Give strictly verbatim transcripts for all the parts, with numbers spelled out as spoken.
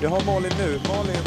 Vi har Malin nu. Malin...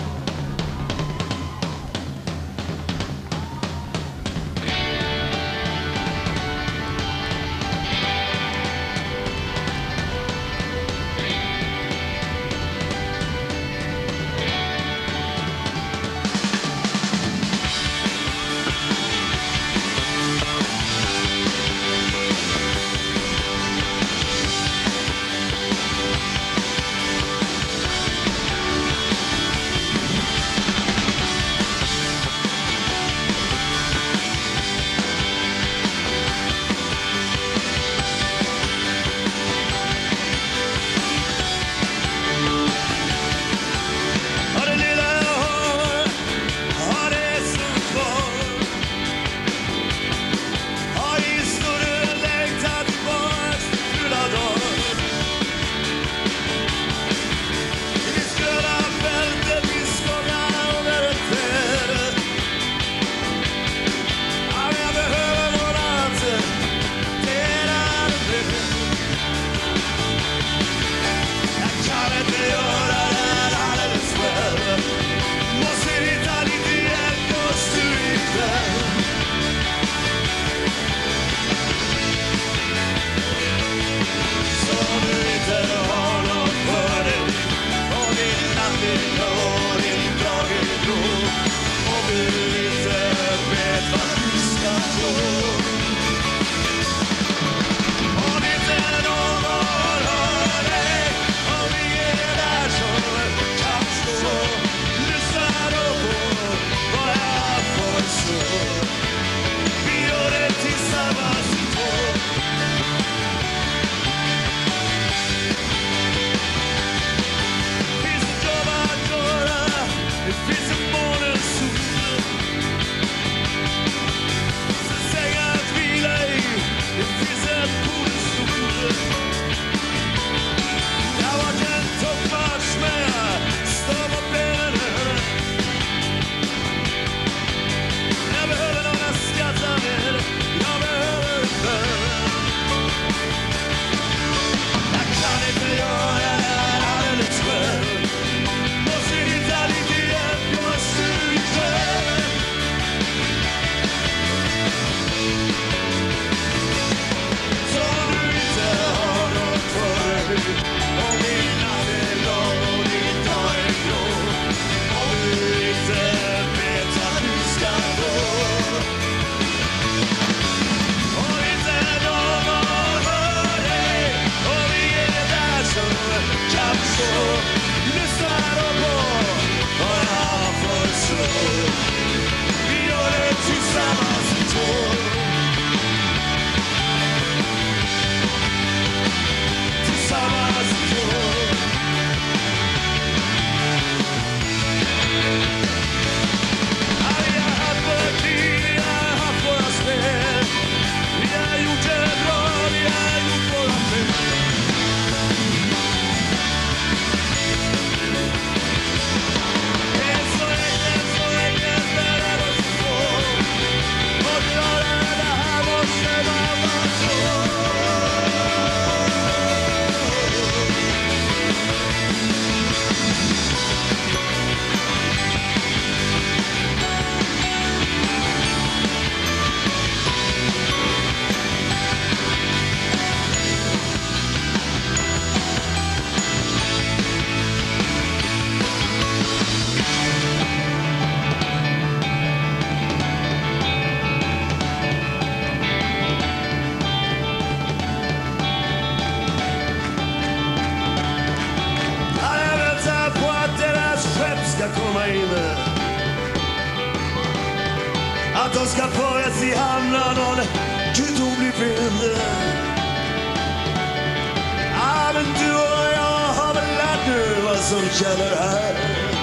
Att de ska föras i hamnar någon gudomlig vind. Ja, men du och jag har väl lärt nu vad som gäller här.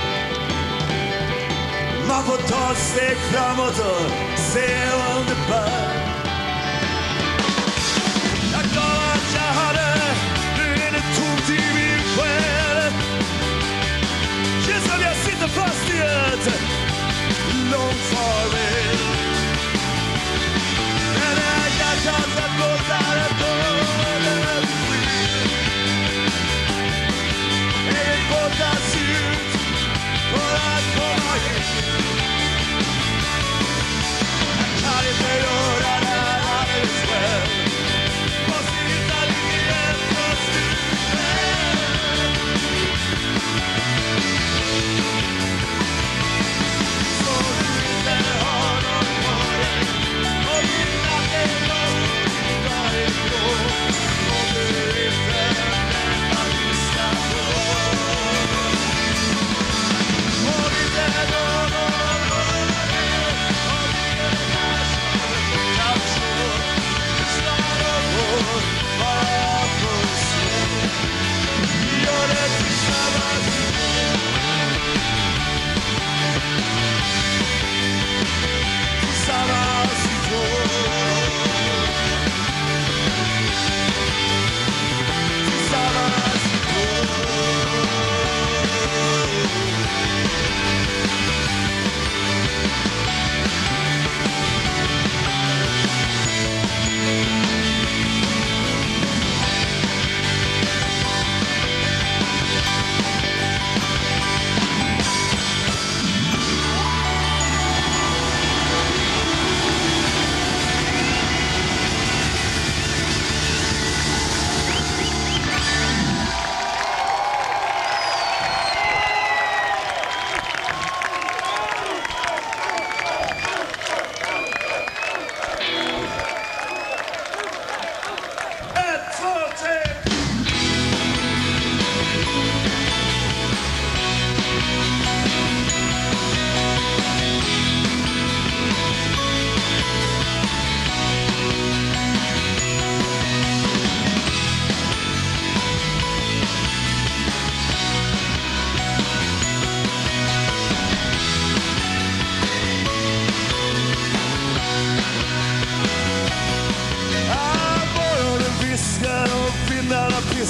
Man får ta ett steg framåt och se vad det bär. Jag är glad att jag hade, nu är det tomt i min själ. Känns som jag sitter fast i ett långt farväl. Men det är hjärtat att båtar att båda fri. Är ett båtar syr.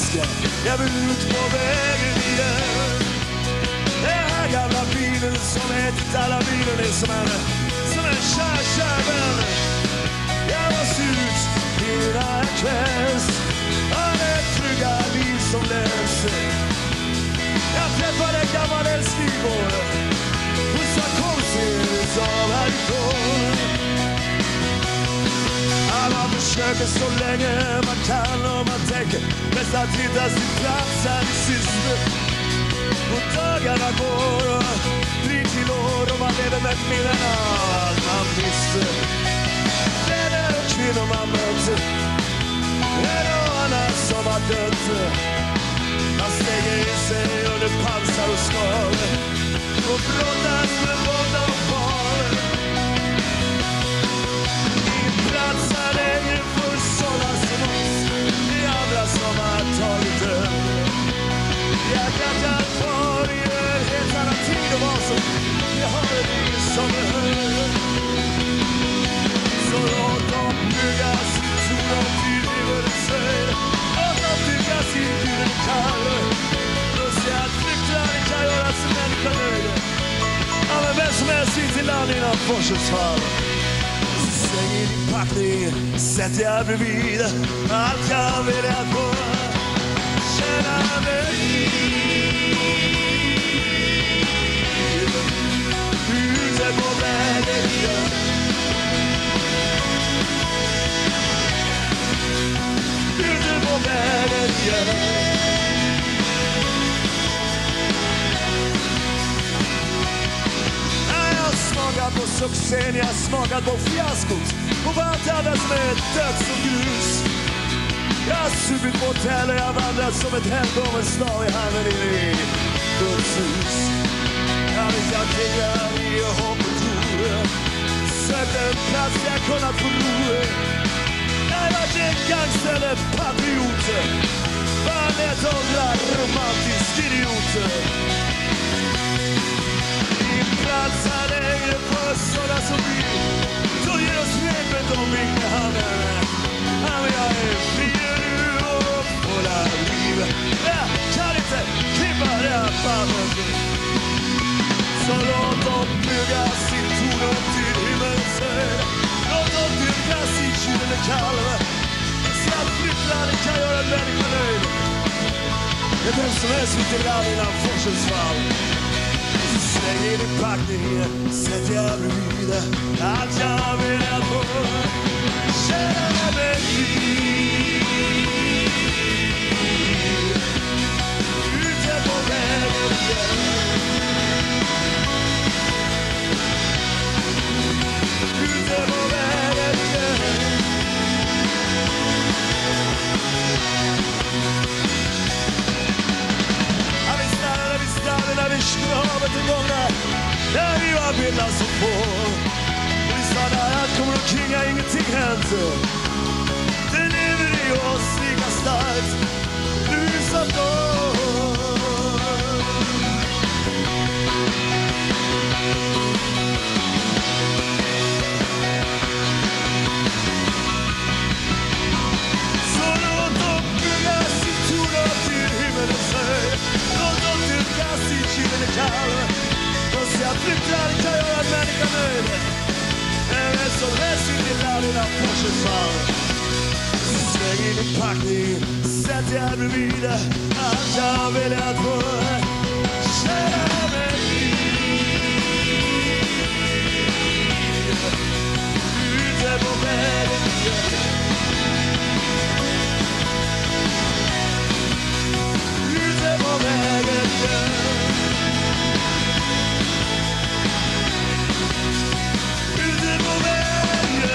väska. Jag vill ut på vägen igen. Den här gamla bilen som ätit alla bilen är som en, som en kär, kär vän. Jag var slut hela kvälls. Av det trygga liv som läser. Jag träffade en gammal älskling igår. Hon sa kom ses av härifrån. Alla försöker så länge man kan och man tänker bäst att hitta sin plats här i sist. Och dagarna går och blir till år och man lever med minnen av allt man visste. Vänner och kvinnor man möter, en och annan som har dött. Man stänger i sig under pansar och skal och brottas med våld och far. Ingen plats här längre för sådana som oss. Det är andra som har tagit död. Hjärtat kvar i en helt annan tid och vad som vi har det som behöver. Så låt dem bygga sin sol och tid i världen. Låt dem bygga sin gul kall. Och se att flyktlanden kan göra sin människa nöjd. Ja, men vem som helst in till land innan forsens fall. Släng in din packning, sätt jag bredvid. Allt jag vill är att få känna mig. Ute på vägen igen. Ute på vägen igen. Jag har smakat på succén, jag har smakat på fiaskot. Och allt annat som är döds och grus. Jag har supit på hotell och jag har vandrat som ett helgången slav i handen in i Guds hus. Jag vet jag krigar i hopp och tro. Sökte en plats jag kunnat få ro. Jag har varit en gangster eller patriot. Bara ett hundra romantisk idiot. Ingen plats här längre för sådana som vi. Så ger oss repet om vinka handen. Ja, men jag är fri nu och full av liv. Jag kan inte klippa det här bandet. Så låt dem bygga sin torn upp till himmelens höjd. Låt dem bygga sin kyl och kalv. Så att flyttlandet kan göra en människa nöjd. Det är vem som helst vid land innan forsens fall. Släng in i packningen, sätt jag bredvid. Allt jag vill är att få känna mig fri. Ute på vägen igen. Ute på vägen igen. Ja, vi stannar, vi stannar när vi kör av ett gångna. Där vi var bilda så få. Och vi stannar här kommer omkring, ja, ingenting hänt. Det lever i oss lika starkt. Nu som då. Så låt dem bygga sin torn upp till himmelens höjd. Låt dem bygga sin kyl och kalv. Och se att flyktaren kan göra en människa nöjd. Även som helst in i land innan forsens fall. Släng in i packning, sätt jag bredvid. Allt jag vill är att få känna mig fri. Ute på vägen igen. Ute på vägen igen. Ute på vägen.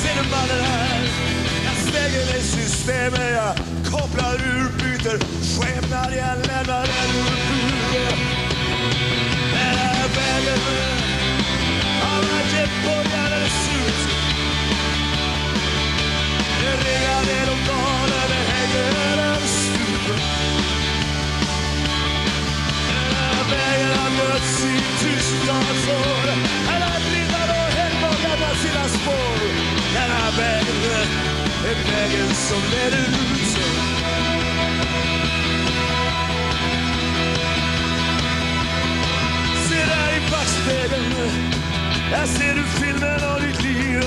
ser du mannen här? Jag stänger i systemet, jag kopplar ur, byter skepnad, jag lämnar den ur buren. Den här vägen har varit borgarens hus. Det ringar ner de dagar, det hänger en stup. Den här vägen har mötts i tusentals år. Han har blivit och helgmånga sina spår. Den här vägen är vägen som leder ut. Se där i backspegeln, jag ser du filmen av ditt liv.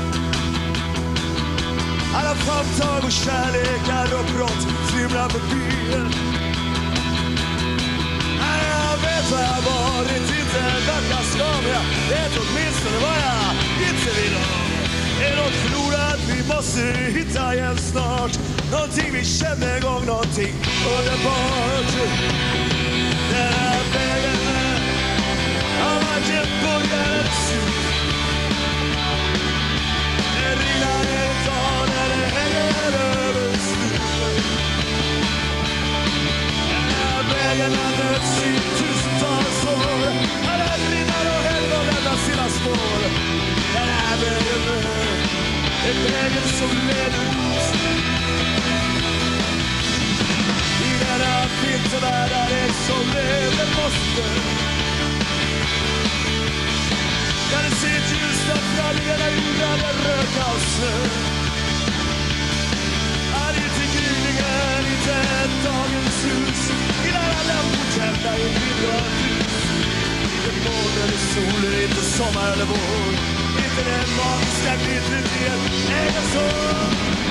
Alla framtag och kärlekar och brott flimrar förbi. Jag vet vad jag varit, inte en vacker skam. Jag vet åtminstone vad jag inte vill ha. Är något förlorat, vi måste hitta igen snart. Någonting vi kände en gång, någonting underbart. Den här vägen har varit en börjarens ut. Det ringar en dag när det hänger över slutet. Den här vägen har mötts i tusentals år. Alla rinnar och helgon lämnar sina spår. Den här vägen är vägen som leder ut. I denna vintervärld är det som lever måste. Kan du se ett ljus där fram i ena jorden är röka och snö. Är inte gryningen, inte ett dagens hus. I denna lampor tända i bildat hus. Inte mån eller sol, inte sommar eller vår. Inte den magiska glittret i en egen sol.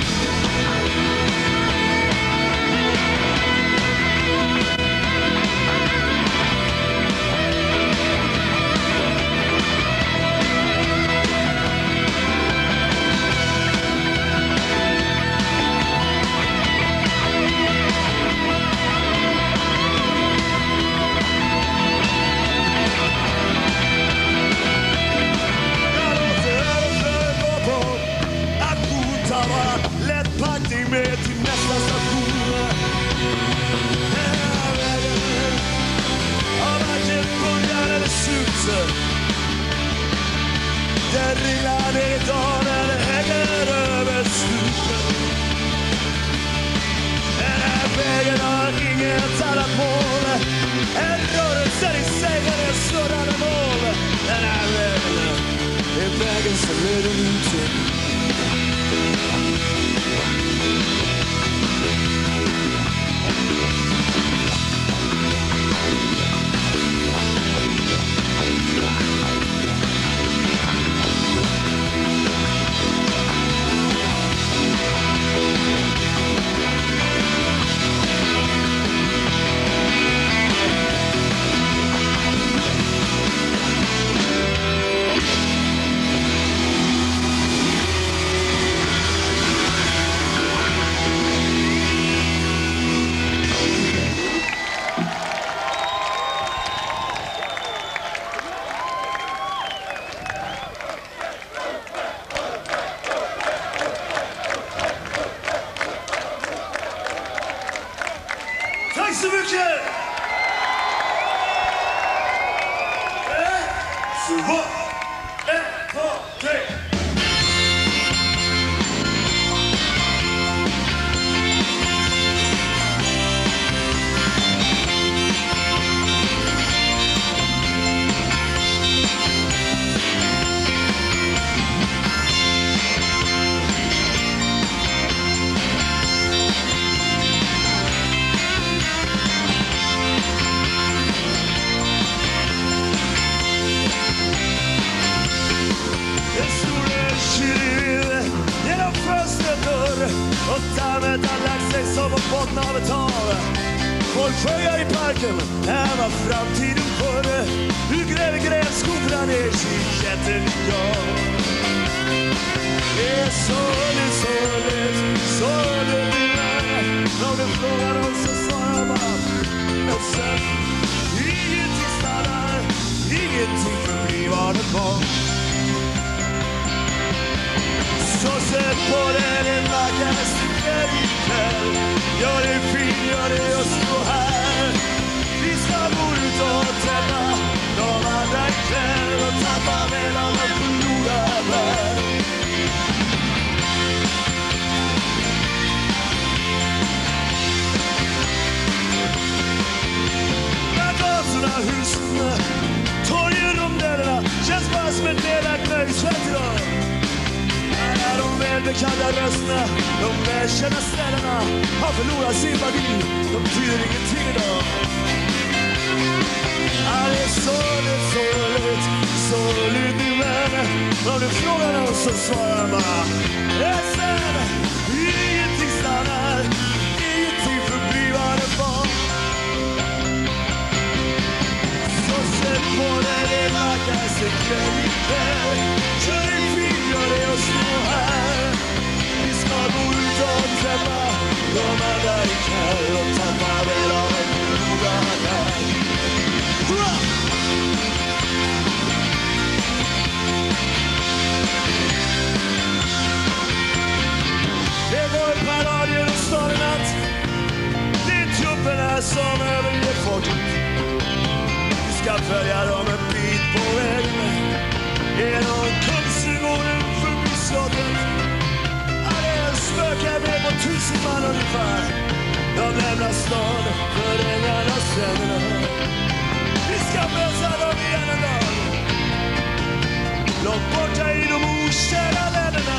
Med till nästa station. Den här vägen har varit en början eller slut. Den ringlar ner idag när det hänger över slutet. Den här vägen har inget annat mål. En rörelse i sig är en snurrande mål. Den här vägen är vägen som leder ut. Tack så mycket! Ett, två, ett, två, tre. Och dammet har lagt sig som på botten av ett hav. Folk sjöar i parken, här var framtiden förr. Hur gräver grävskoporna ner sitt jättelika. Det är sorgligt, sorgligt, sorgligt. När du frågar dem så svarar man. Och sen, ingenting stannar, ingenting förblir vad det var. Ja, det är fint, ja, det är just så här. Vi ska gå ut och träffa de andra ikväll och tappa mellan och förlora värld. Husen, torgen om dörrarna känns bara som ett nedlagt nöjesfält idag. Alla de välbekanta rösterna, de välkända ställena har förlorat sin magi, de betyder ingenting idag. Ja, det är sorgligt, sorgligt, sorgligt min vän. Om du frågar någon så svarar de bara ledsen, ingenting stannar, ingenting förblir vad det var. På den är vackraste kväll ikväll. Kör i fint, gör det och stå här. Vi ska gå ut och träffa de andra ikväll och tappa väl av en förlorad värld. Hurra! Det går ett par dagar genom stan i natt. Det är trupperna som överger folket. Ska följa dem en bit på vägen genom Kungsgården förbi slottet. Ja, det är en spökar med på tusen man ungefär. De lämnar stan för ängarna stränderna. Vi ska möta dem igen en dag, långt borta i de okända länderna.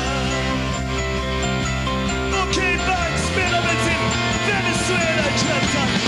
Okej, Bank, spelar mig till Venezuela ikväll, tack.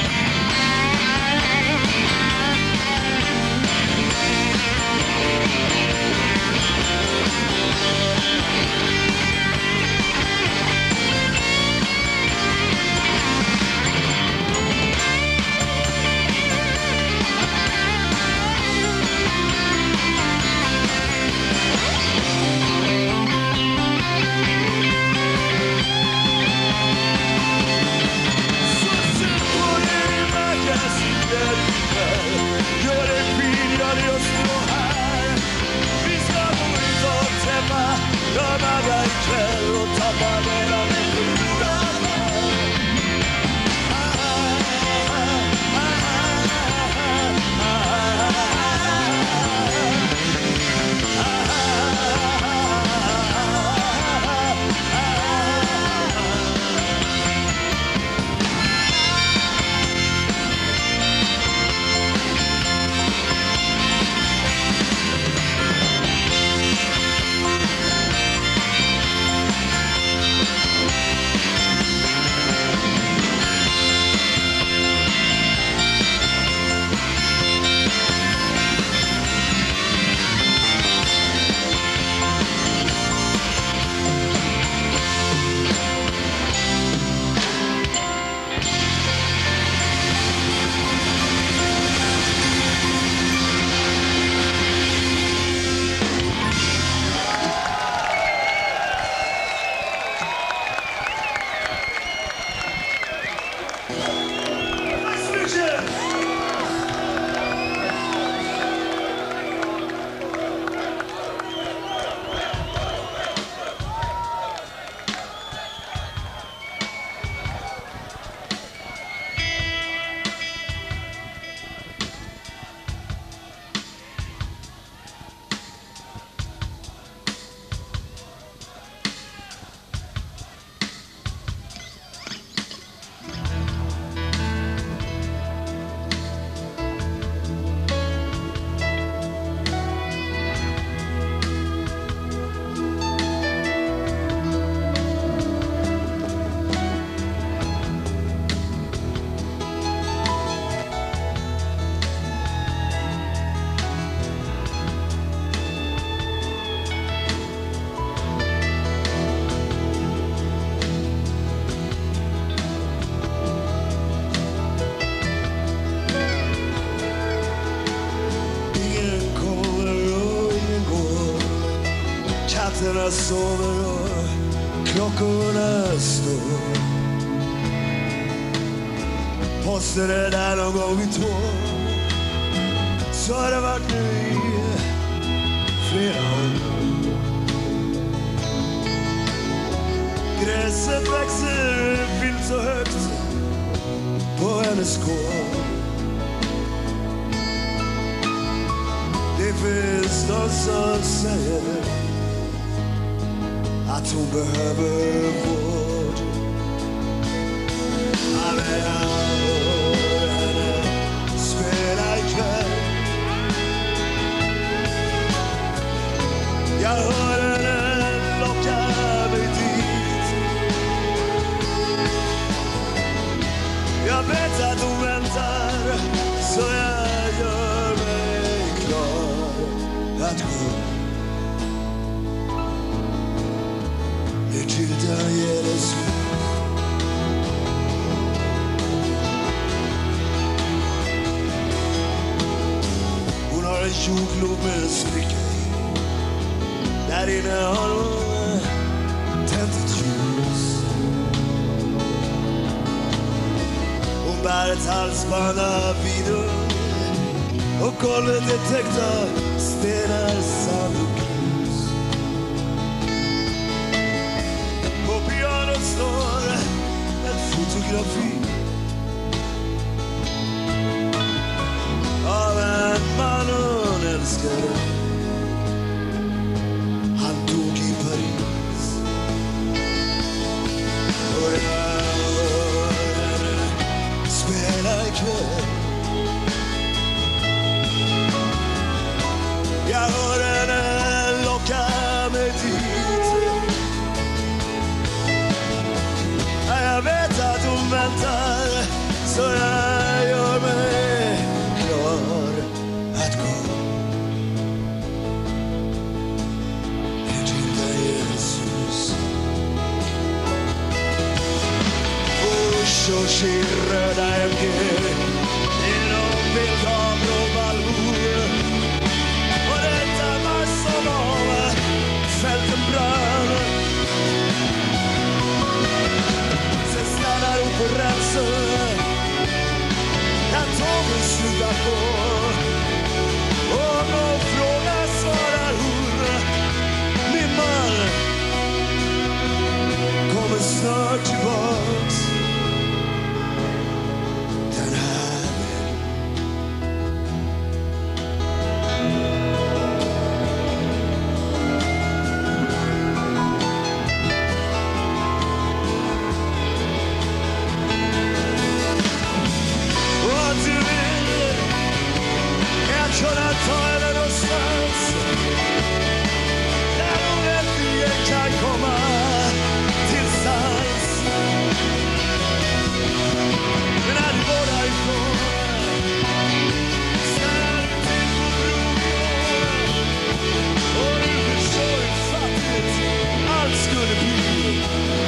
Nätterna sover och klockorna står. Posten är där någon gång vid två. Så har det varit nu i flera år. Gräset växer vilt så högt på hennes gård. Det finns någon som säger att hon behöver vård. Men jag hör henne spela ikväll. Jag hör henne locka mig dit. Jag vet att hon väntar, så jag gör mig klar att gå ner till där Jesu. Hon har en jordglob med en spricka i. Där inne har hon tänt ett ljus. Hon bär ett halsband av vidor och golvet är täckt av stenar, sand och grus. På pianot står ett fotografi av en man hon älskade. Han dog i Paris. Och jag hör henne spela ikväll. Jag hör henne locka mig dit. Jag vet att hon väntar, så jag gör mig klar att gå ner till där Jesus. Och kör sin röda M G genom Bilkamp och Malmö. Och detta massor av fälten brann. Sen stannar hon på rälsen när tågen slutar gå. Och om någon fråga svarar hon: min man kommer snart tillbaks den här vägen. Vad du vill är att kunna ta henne någonstans där hon äntligen kan komma till sans. Men när du går därifrån stannar du till på bron. Och du förstår hur fattigt allt skulle bli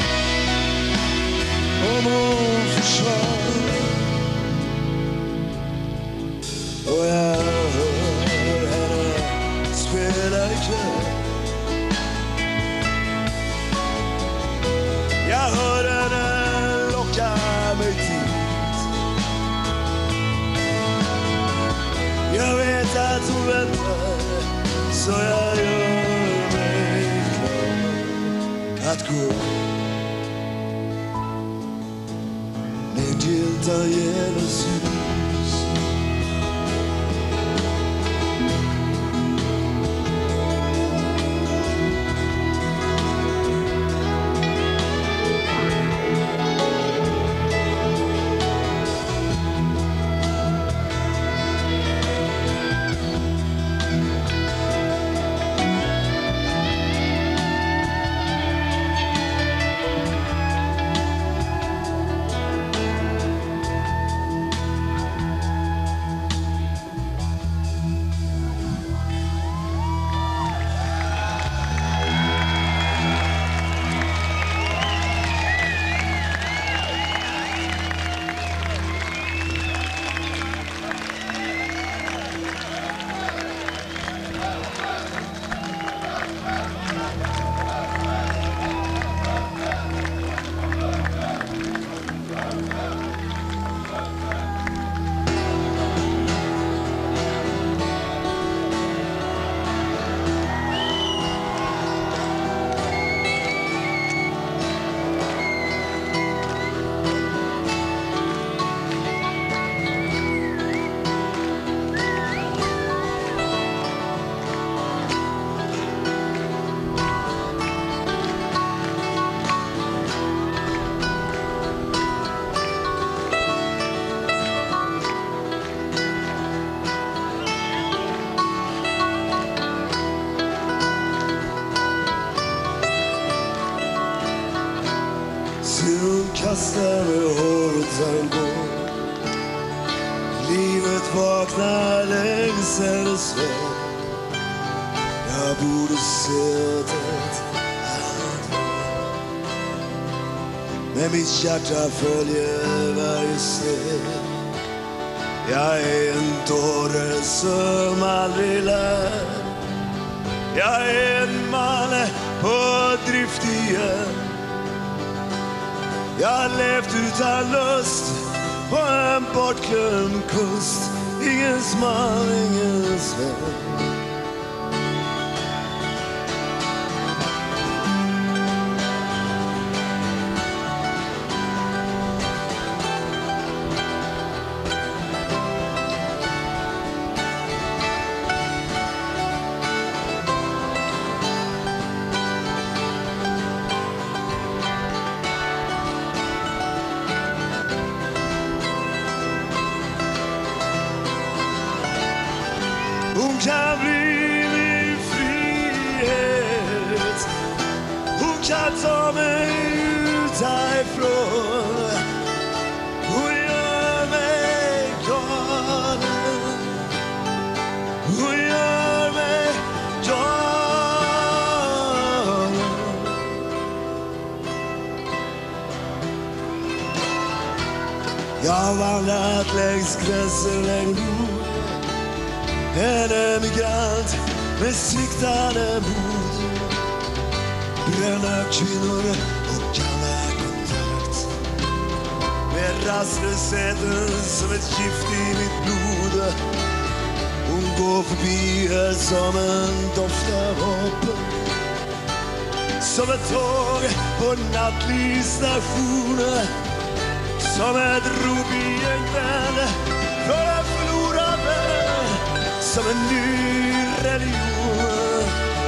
om hon försvann. Och jag hör henne spela ikväll. Jag hör henne locka mig dit. Jag vet att hon väntar, så jag gör mig klar att gå ner till där Jesus. mörkret vaknar längs hennes väg. Jag borde sett ett annat väg, men mitt hjärta följer varje steg. Jag är en dåre som aldrig lär. Jag är en man på drift igen. Jag har levt utan lust på en bortglömd kust. Ingens man, ingens vän. Hon kan bli min frihet. Hon kan ta mig ut härifrån. Hon gör mig galen. Hon gör mig galen. Jag har vandrat längs gränsen en gång. En emigrant med sviktande mod. Bränna kvinnor och gamla kontakt. Med rastlösheten som ett gift i mitt blod. Hon går förbi här som en doft av hopp. Som ett tåg på nattlivsstation. Som ett rop i en kväll från en förlorad vän. Som en ny religion.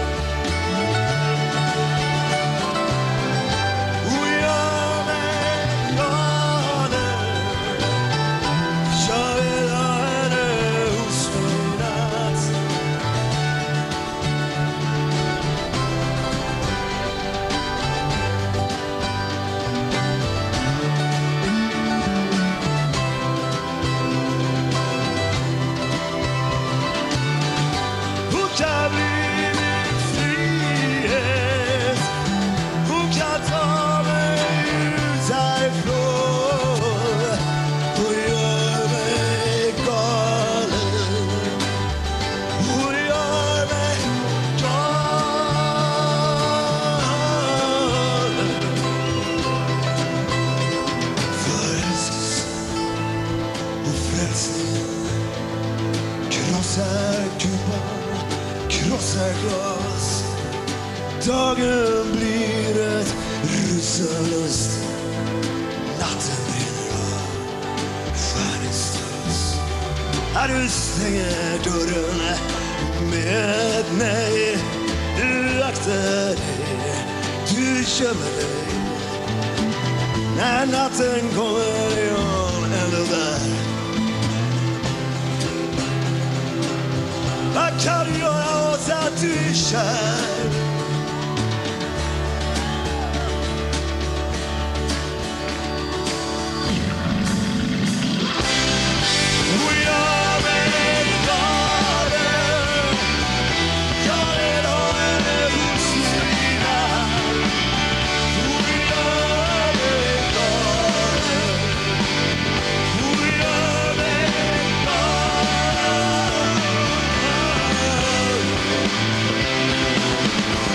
Hon gör mig galen. Jag vill ha henne hos mig i natt. Hon kan bli min frihet. Hon kan ta mig ut härifrån. Hon gör mig galen. Hon gör mig galen. Förälskelse och frälsning krossar kupan, krossar glas. Dagen blir ett rusarlust. Natten brinner av stjärnestrås. Här du stänger dörren med ett nej. Du aktar dig, du gömmer dig. När natten kommer är hon ändå där. Vad kan du göra åt att du är kär? Hon gör mig galen. Jag vill ha henne hos mig i natt. Hon gör mig galen. Hon gör mig galen.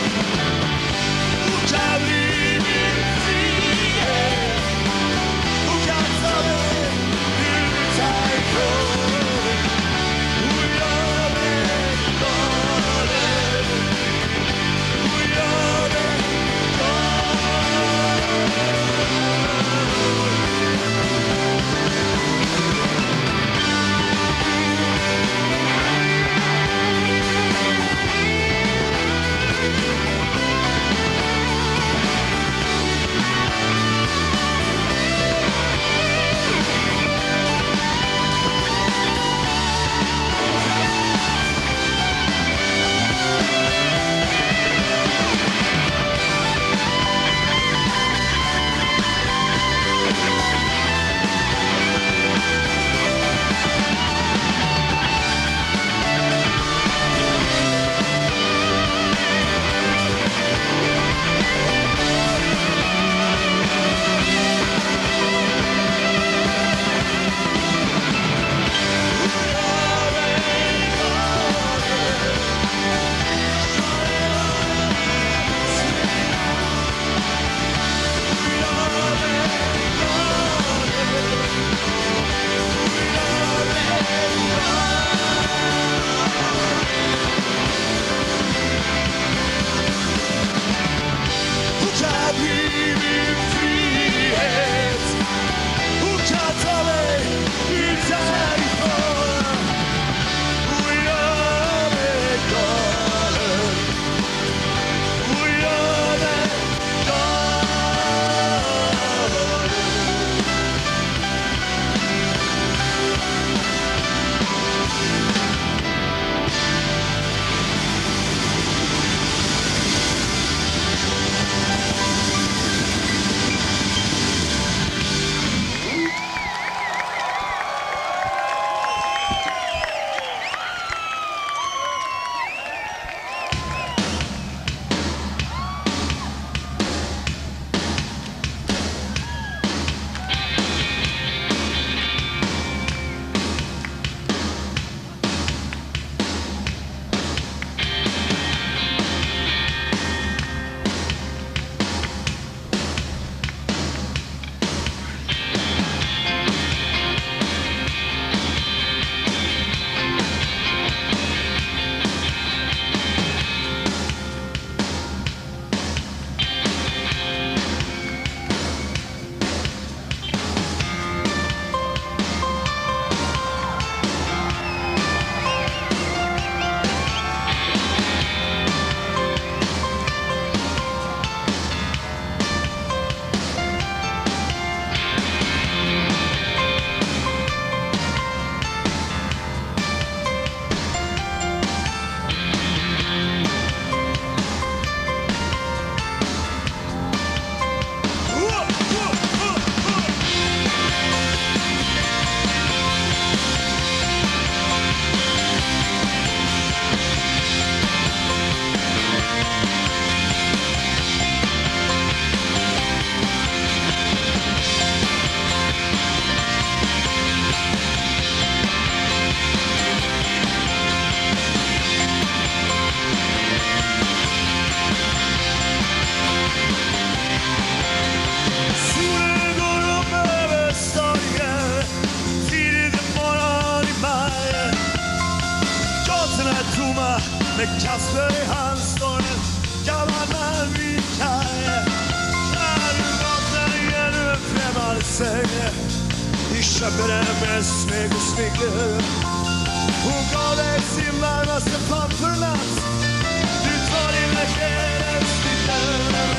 Med Kasper i hand står en gammal man vid kaj. När du vaknar igen ur en främmande säng, vi köper den med smeg och snickor. Hon gav dig sin varmaste pampernatt, du tar din läkare sliter.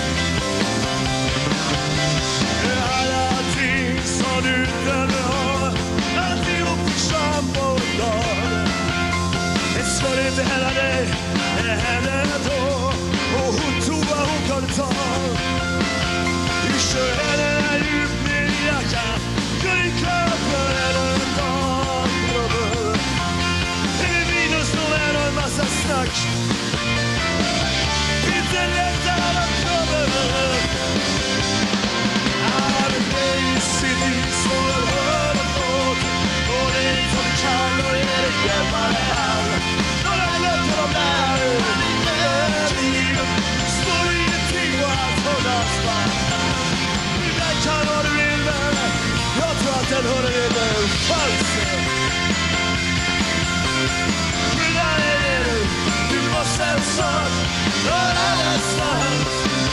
Allting som du drömde om, alltihop försvann på en dag. Det skulle inte hända dig, det hände ändå. Och hon tog vad hon kunde ta. Du kör händerna djupt ner i jackan, gör din klar för en dag. Det är minus och en massa snack. Inte lätt alla klubbar. Alla dig sitter i svår hör och låt. Och det är som kan och är det hjälpare här. Några glömde de där liv. Står ingenting och allt hållas fast. Ibland kan ha du in där. Jag tror att den hörde det där falsen. Men där är det nu. Du måste snart höra nästans.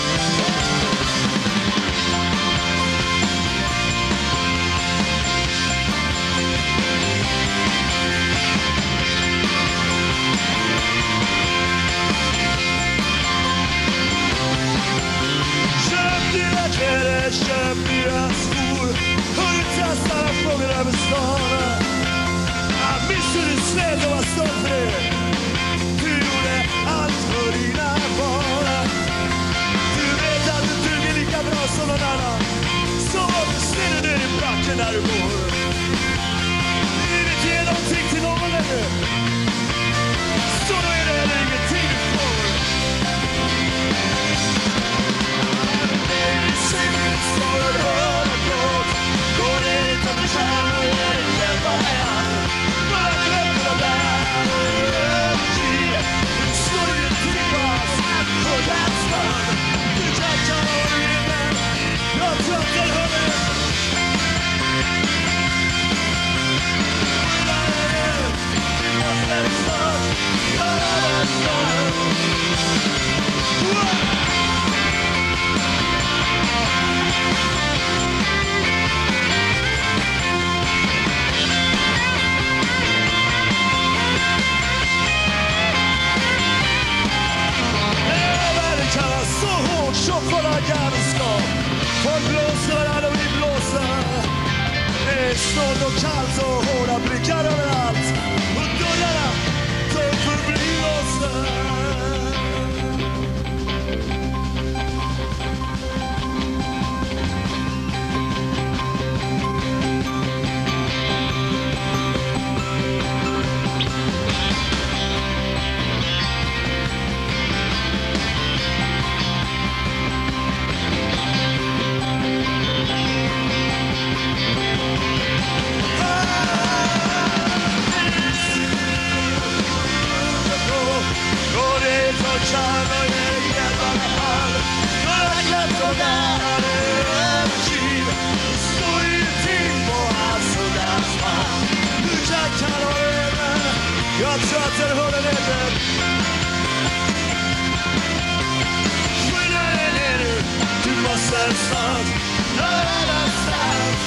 Köp nya skor, hör du tassarna frågor över stan. Jag minns hur du snäll och var stolt för det. Du gjorde allt för dina barn. Du vet att du duger lika bra som någon annan. Så varför ställer du i backen när du går? Livet ger någonting till någon längre. Så då är det heller ingenting du får. Står och hör och gråt. Går det inte med kärn och ger dig hjälpa hand. Bara glömmer de där övertid. Du står ju tillbaks på dansband. Du tackar och ringer. Jag tror att den hör dig. Du måste snart göra det snart. Så hårt som förra galenskap. Folk blåser varandra och vi blåser. Det är snålt och kallt och hårda blickar överallt. Och dörrarna, de förblir låsta. Jag tror att den hörde det där. Men när är du? Du måste snart någonstans.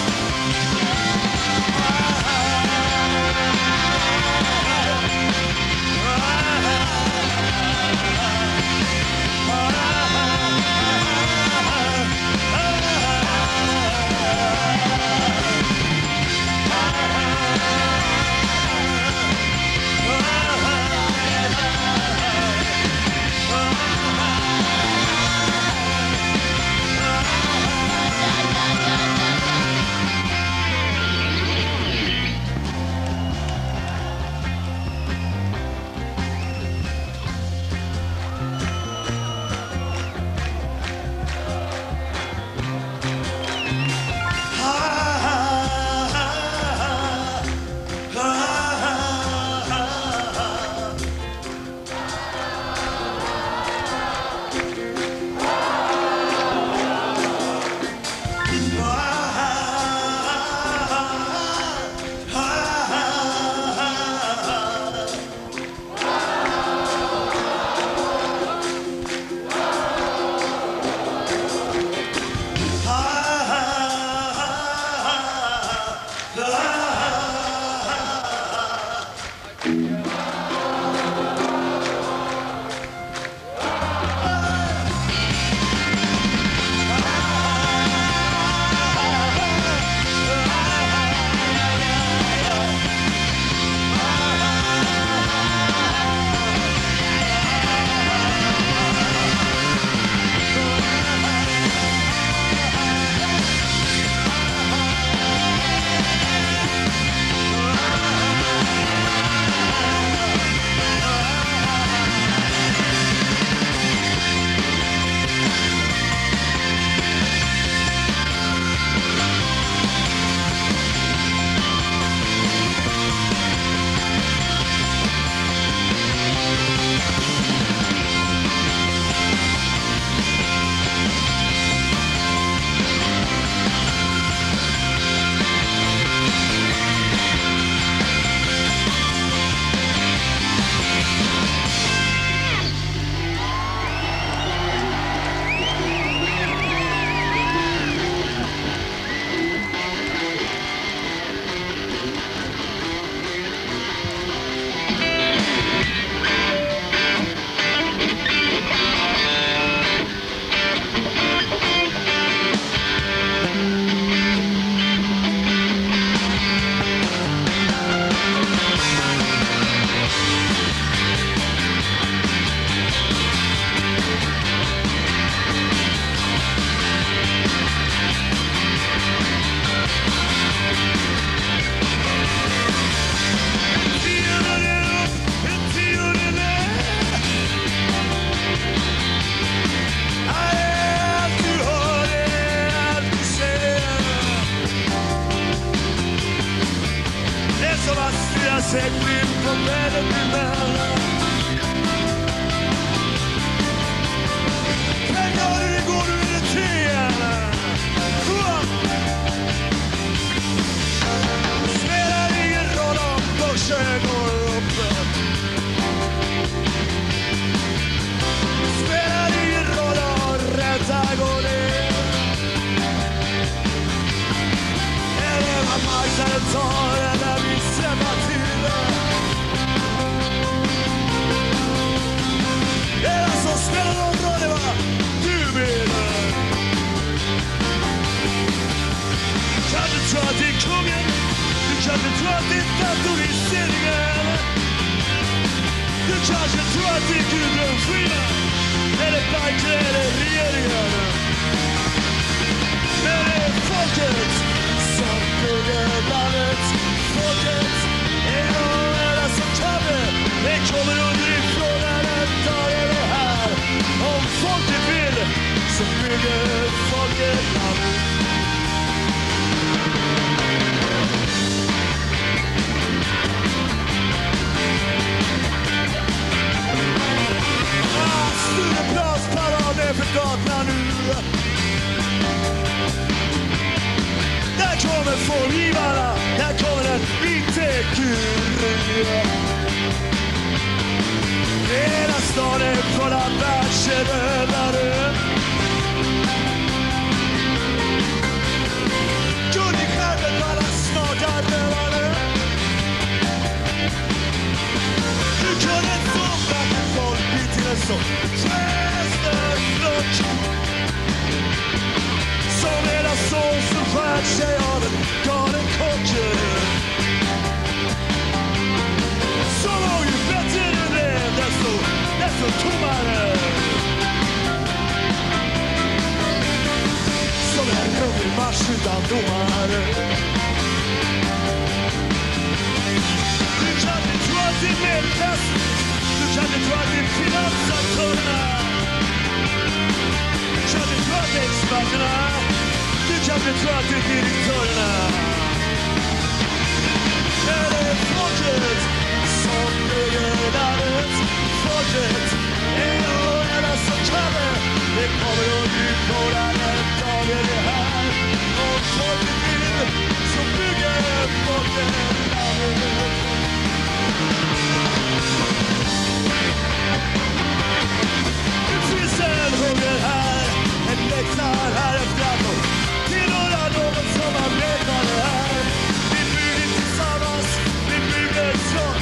Tillhöra någon som har breddat det här. Vi bygger tillsammans, vi bygger trångt.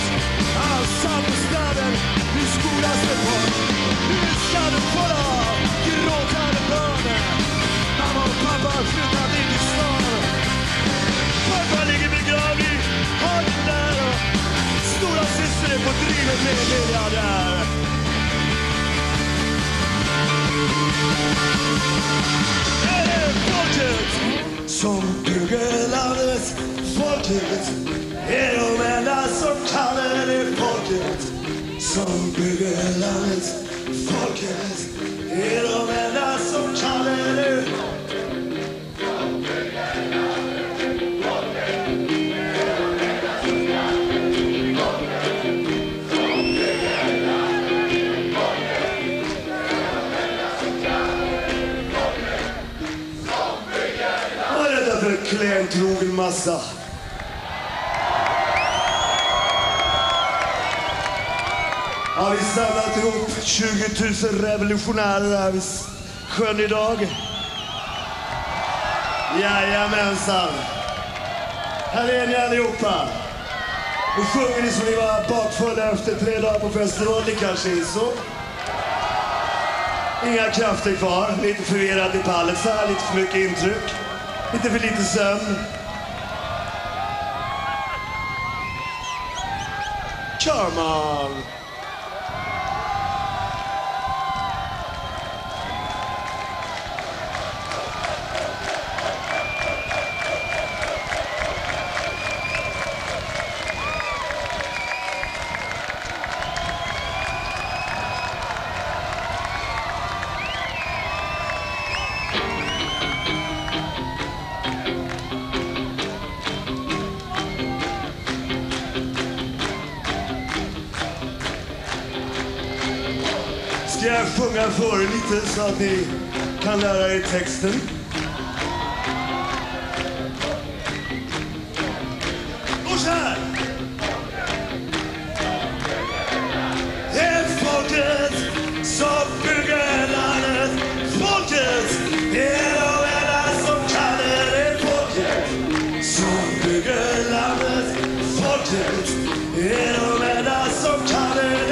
syster är på drivet med miljardär. Är det folket som bygger landet? Folket är de enda som kan det. Det är folket som bygger landet. Folket är de enda som kan det. Klentrogen massa. Har vi samlat ihop tjugo tusen revolutionärer här vid sjön idag? Jajamensan. Här är ni allihopa. Och sjunger ni som ni var bakfulla efter tre dagar på festival. Det kanske är så. Inga krafter kvar. Lite förvirrad i pallet så här. Lite för mycket intryck. Lite för lite sömn. Come on! Ska jag sjunga för er lite så att ni kan lära er texten? Och så här! Det är folket som bygger landet. Folket är de enda som kan det. Det är folket som bygger landet. Folket är de enda som kan det.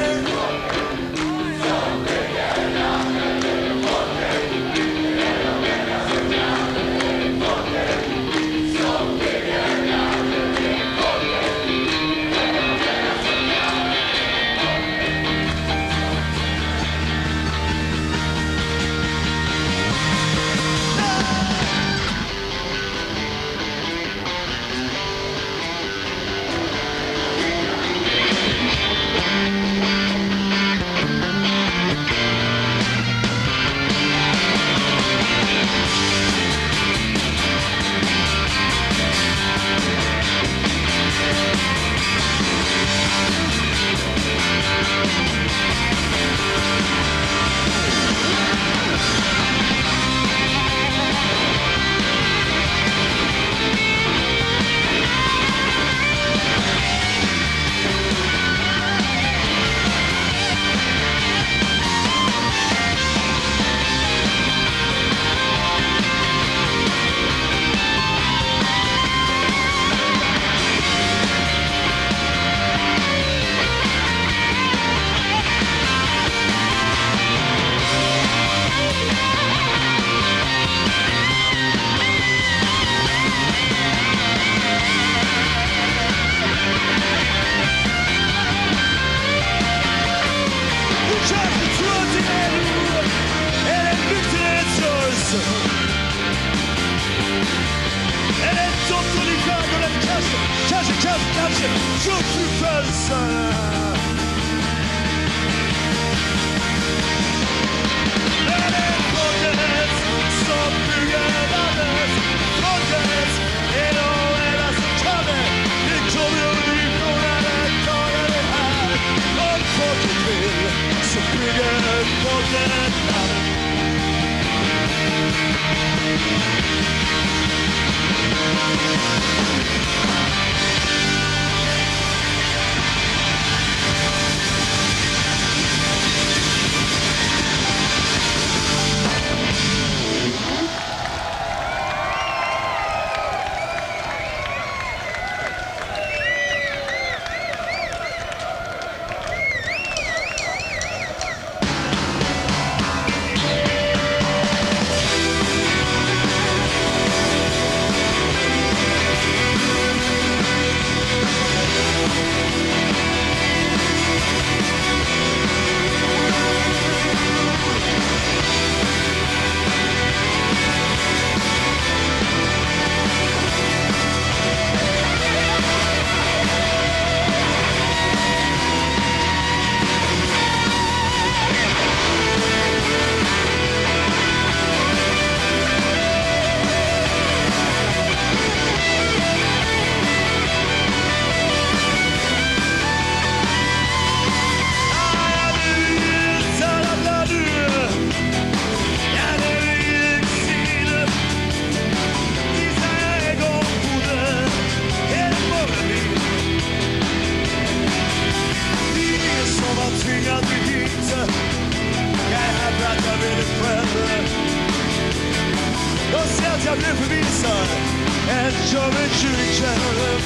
jag blev förvisad en jungkyrkan.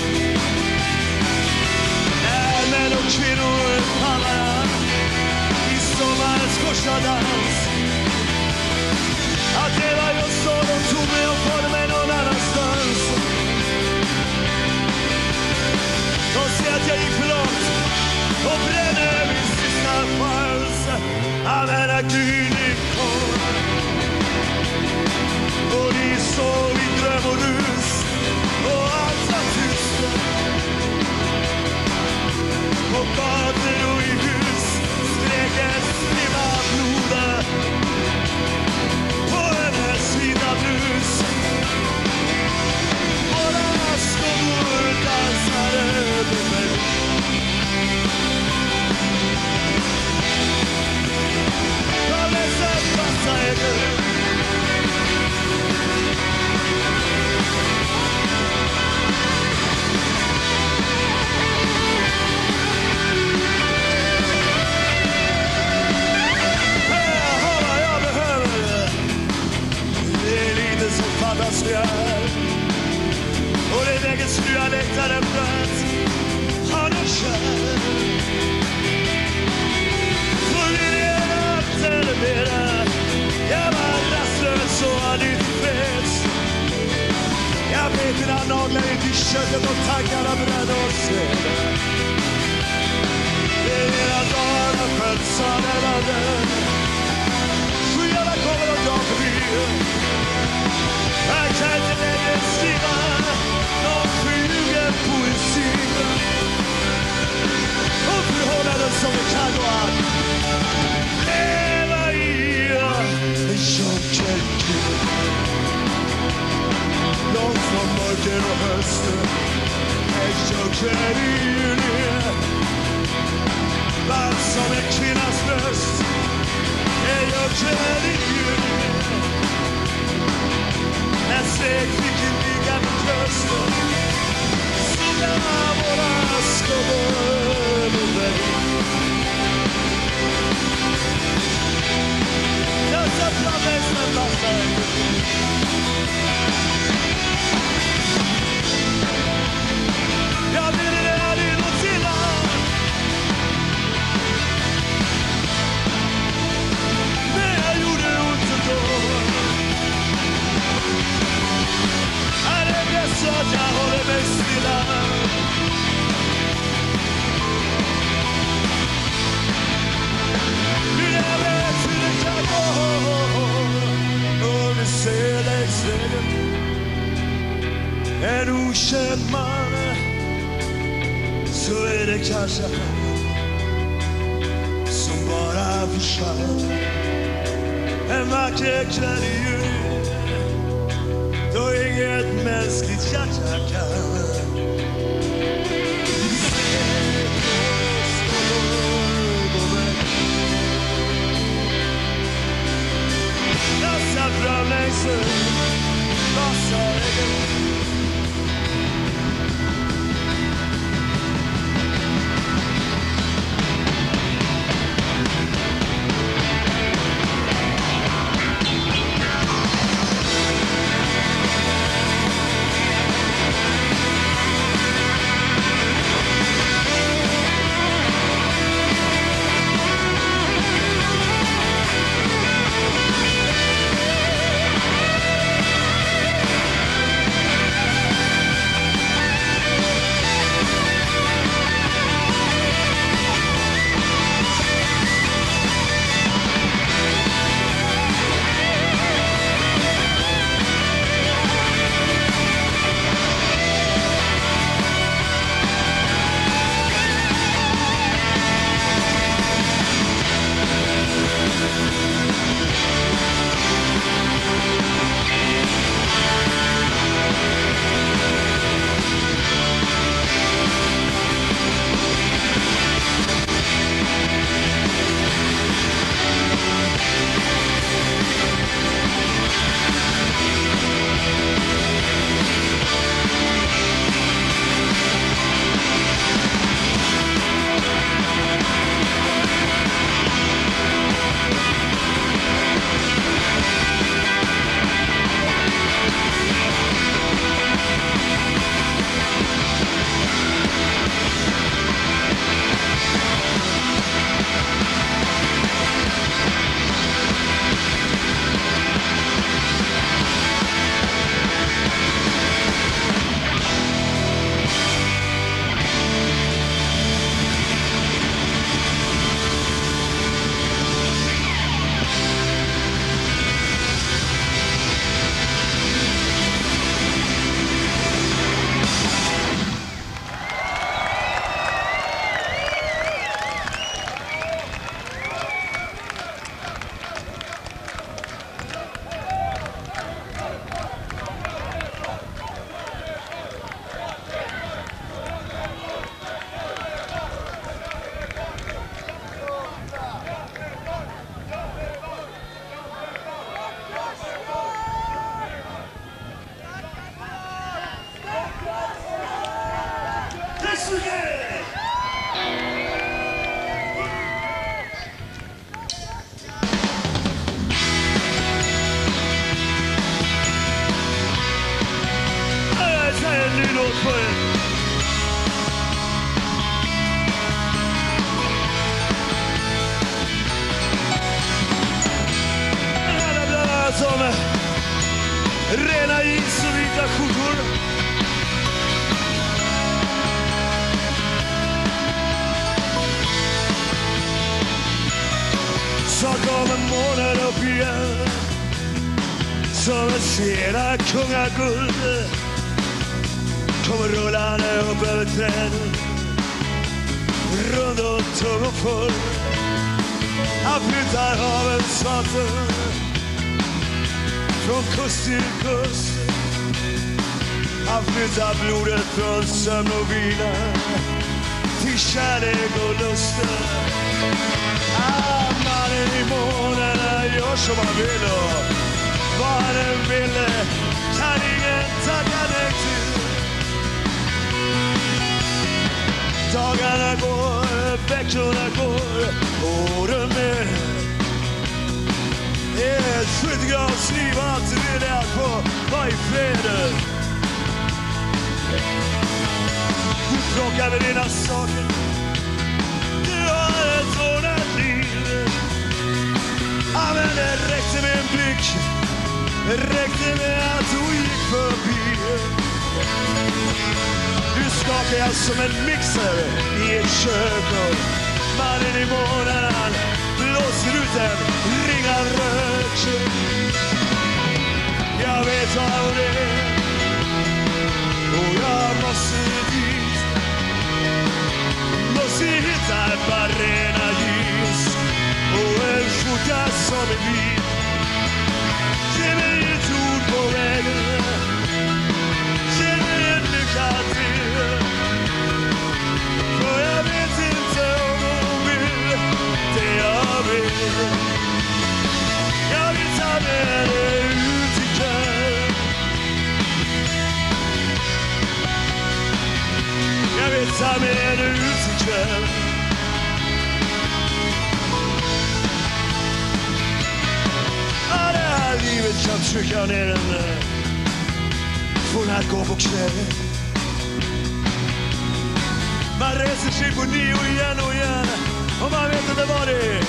När män och kvinnor pallar i sommarens första dans. Att det var just så de tog mig och förde mig någon annanstans. De ser att jag gick för långt och bränner min sista chans. Använda gryning kvar. Och ni sov i dröm och rus och allt var tyst. På gator och i hus skrek en strimma blodet på en svida brus. Våra skuggor dansar över mig. Jag läser massa ägare. Och det vägen skruar läktaren bröt. Har någon kär. För det är allt eller mera. Jag var rastlös och har nytt freds. Jag vet dina naglar inte i köttet och tankarna brände och sväva. Det är era dagar sköts av en annan. Skyarna kommer och drar förbi. Jag kan inte längre skriva någon flyger poesi och förhållanden som vi kan gå an. Leva i en jungkyrka. Långt från mörker och höster. En jungkyrka i juni. Varm som en kvinnas bröst. En jungkyrka i juni. En steg fick en ligga med trösten. Sola våra skuggor mot dig. Jag satt fram mig som en massa. Jag ville lära dig något till. Men jag gjorde ont ändå. Så att jag håller mig stilla. Nu jag vet hur det kan gå. Och vi ser längs vägen en okänd man. Så är det kanske han som bara försvann en vacker kväll i juni. Då inget mänskligt hjärta kan se oss på väg. Jag satt fram längs en massa ägare. vita jeans och vita skjortor. Så kommer månen upp igen som en sena kungaguld. Kommer rullande upp över träden, rund och tung och full. Han flyttar havens vatten från kust till kust. Han flyttar blodet från sömn och vila till kärlek och lust. Ah, mannen i månen gör som han vill, och vad han än ville kan ingen tacka nej till. Dagarna går, veckorna går, åren med. Ett skyttegravsliv, allt vill jag få vara i fred. Du plockar med dina saker, du har ett ordnat liv. Ja, men det räckte med en blick, det räckte med att du gick förbi. Du skakar jag som en mixer i ett kök, och mannen i månaden blåser ut en ring av rök. Jag vet vad det är och jag måste dit. Måste hitta ett par rena jeans och en skjorta som är vit. Ge mig ett ord på vägen, ge mig en lycka till. För jag vet inte om hon vill det jag vill. Jag vill ta med dig ut ikväll. Jag vill ta med dig ut ikväll. Ja, det här livet kan trycka ner en från att gå på kväll. Man reser sig på nio igen och igen, och man vet inte vad det är.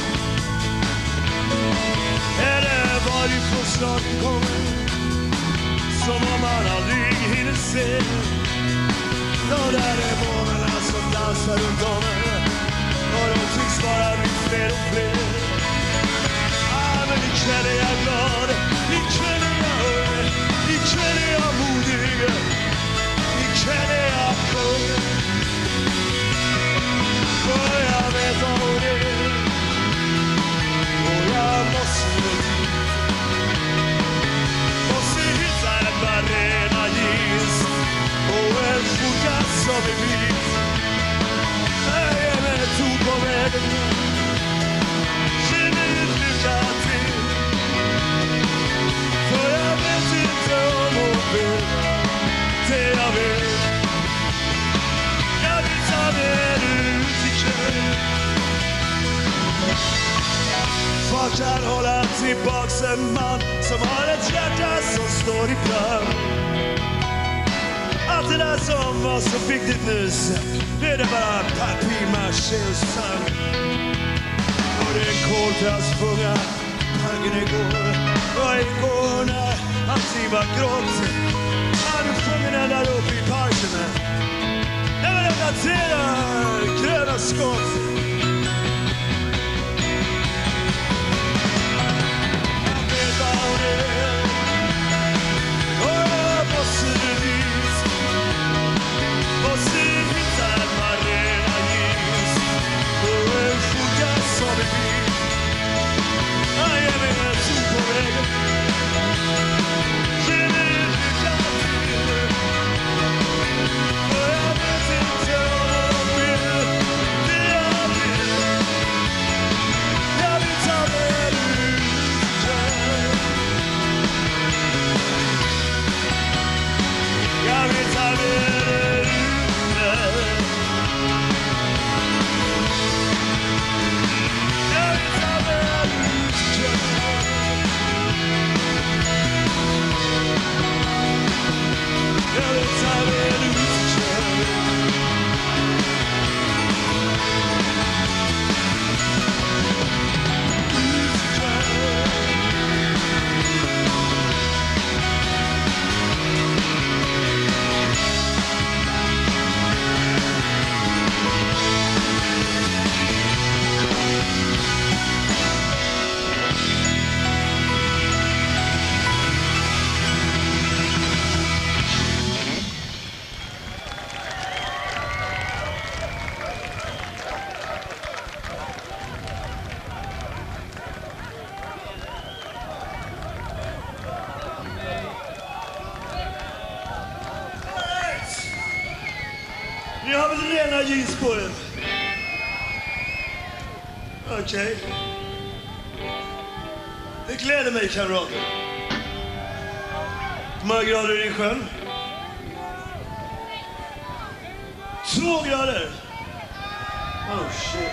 Eller varifrån slagen kommer, som om man aldrig hinner se. Då där är månarna som dansar runt om en, och de tycks bara bli fler och fler. Ah, men ikväll är jag glad, ikväll är jag ung, ikväll är jag modig, ikväll är jag kung. För jag vet vad hon är, och jag måste dit. Måste hitta ett par rena jeans och en skjorta som är vit. Jag ger mig ett ord på vägen, ge mig ett lycka till. För jag vet inte om hon vill det jag vill. Jag vill ta med ut ikväll. Vad kan hålla tillbaks en man som har ett hjärta som står i brand? Allt det där som var så viktigt nyss, det är det bara papier-maché och sand. Och det är en kolkraftsfunga parken igår. Och igår när allting var grått, hade fångarna där uppe i parken. Det var detta tida gröna skott. Jag vet vad hon är, och jag måste dit. Måste hitta en par rena jeans och en skjorta som är vit. Jag ger mig en sol på vägen, ge mig en lycka till. För jag vet inte om hon vill det jag gröna jeans på er. Okej. Okay. Det gläder mig, kamrater. Hur många grader är det i sjön? Två grader. Oh shit.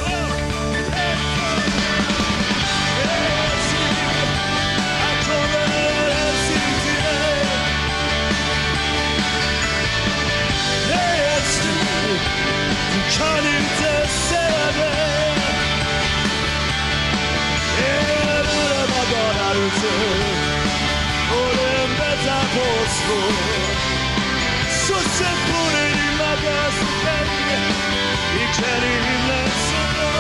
Hey, på. Så sätt på dig din magaste färg, iklädd i himlen så blå.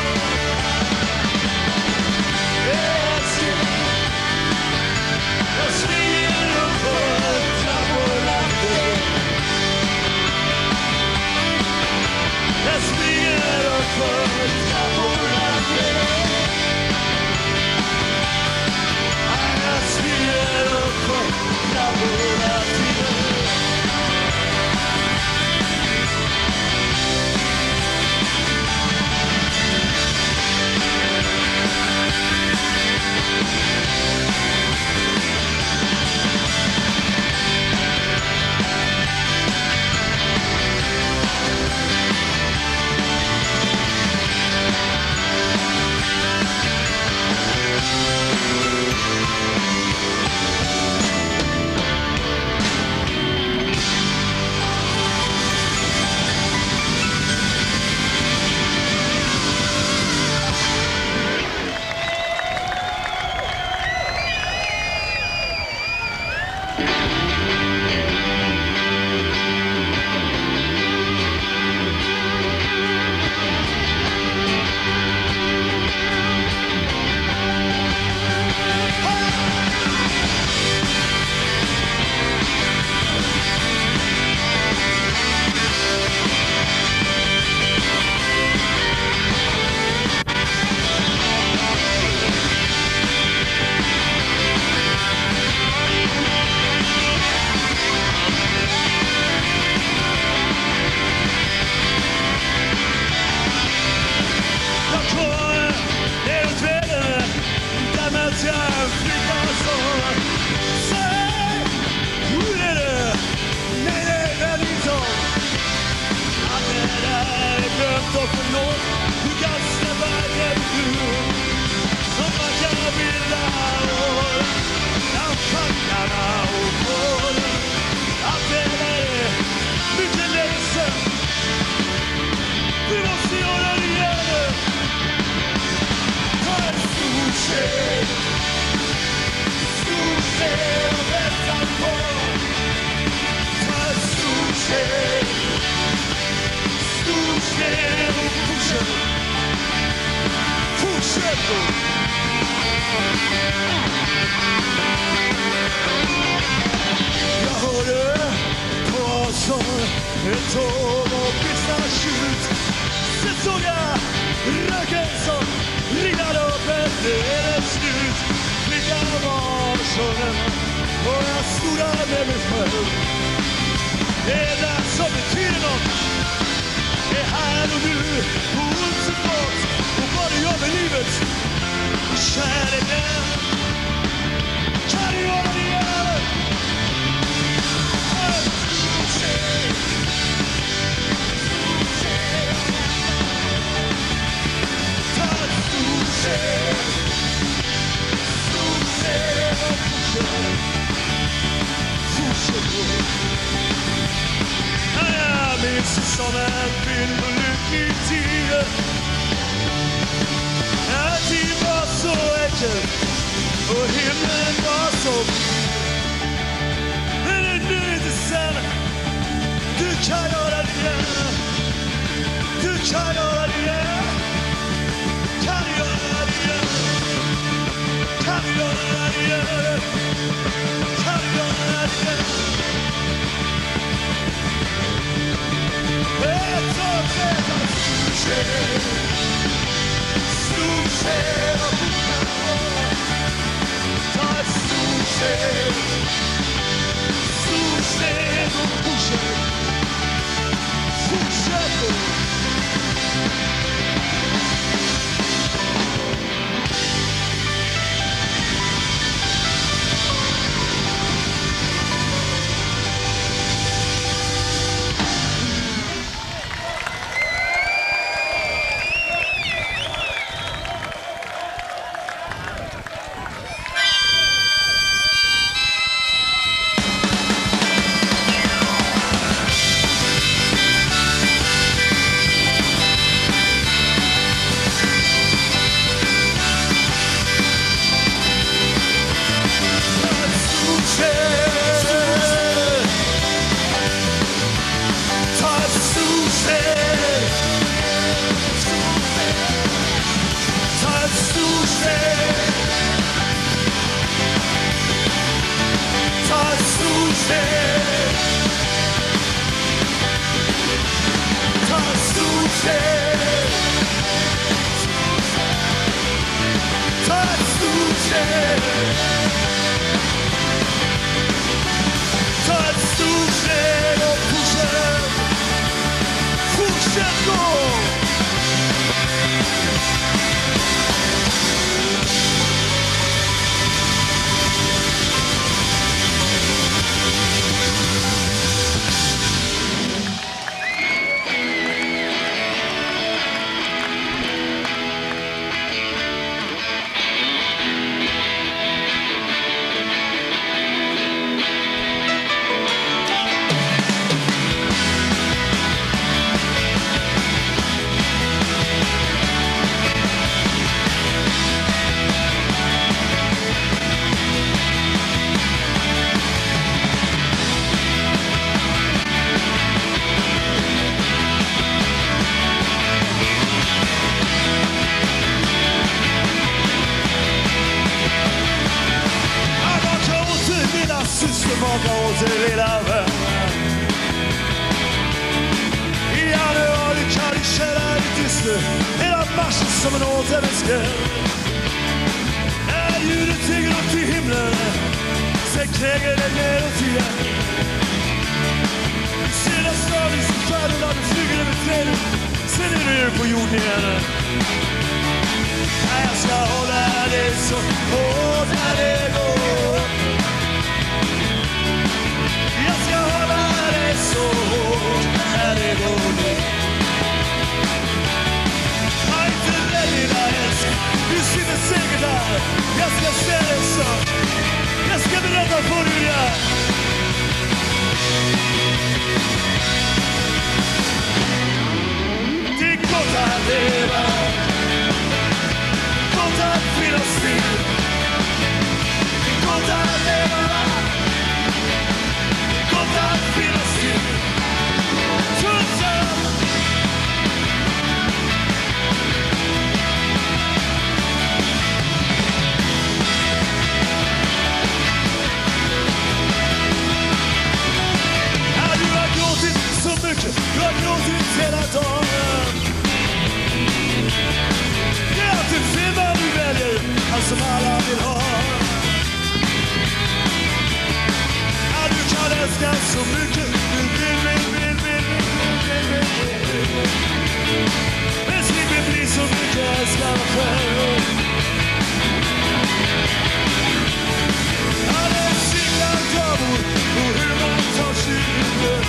Jag ser, jag springer upp för trapporna. Jag springer upp för trapporna. Jag springer upp för trapporna. Ett tåg och pissar tjut. Sen såg jag röken som riggade upp ett del slut. Flickan var sjungen och jag stod där med mig själv. Det enda som betyder något är här och nu, på ont och gott, och vad du gör med livet. Kärleken kan du göra det igen. Jag minns som en film på lycklig tid. Allting var så enkelt och himlen var så fin. Men det är nu inte sen. Du kan göra det igen. Du kan göra det igen. Kan du göra det igen? Kan du göra det igen? Kan du göra det igen? Ett och ett av stortjej. Stortjej och bokar. Ta ett stortjej. Stortjej och bokar. Fortsätt då. som en återvändare. När ljudet stiger upp till himlen, sen kräger det neråt igen. Du ser där staden som stjärnorna, du flyger över träden, sen är du ner på jorden igen. Jag ska hålla dig så hårt när det går. Jag ska hålla dig så hårt när det går ner. Jag är inte rädd lilla älskling, du sitter säkert där. Jag ska säga dig så, jag ska berätta för dig hur det är. Det är gott att leva, gott att finnas till, gott att leva, gott att finnas till. Tusen! Ja, du har gråtit så mycket, du har gråtit hela dagen. Det är alltid fel vad du väljer, allt som alla vill ha. Ja, du kan älska så mycket, du vill, vill, vill, vill, vill, vill, vill, vill. Men slipper bli så mycket älskar själv. Ja, det är sina gavor och hur man tar sig ut.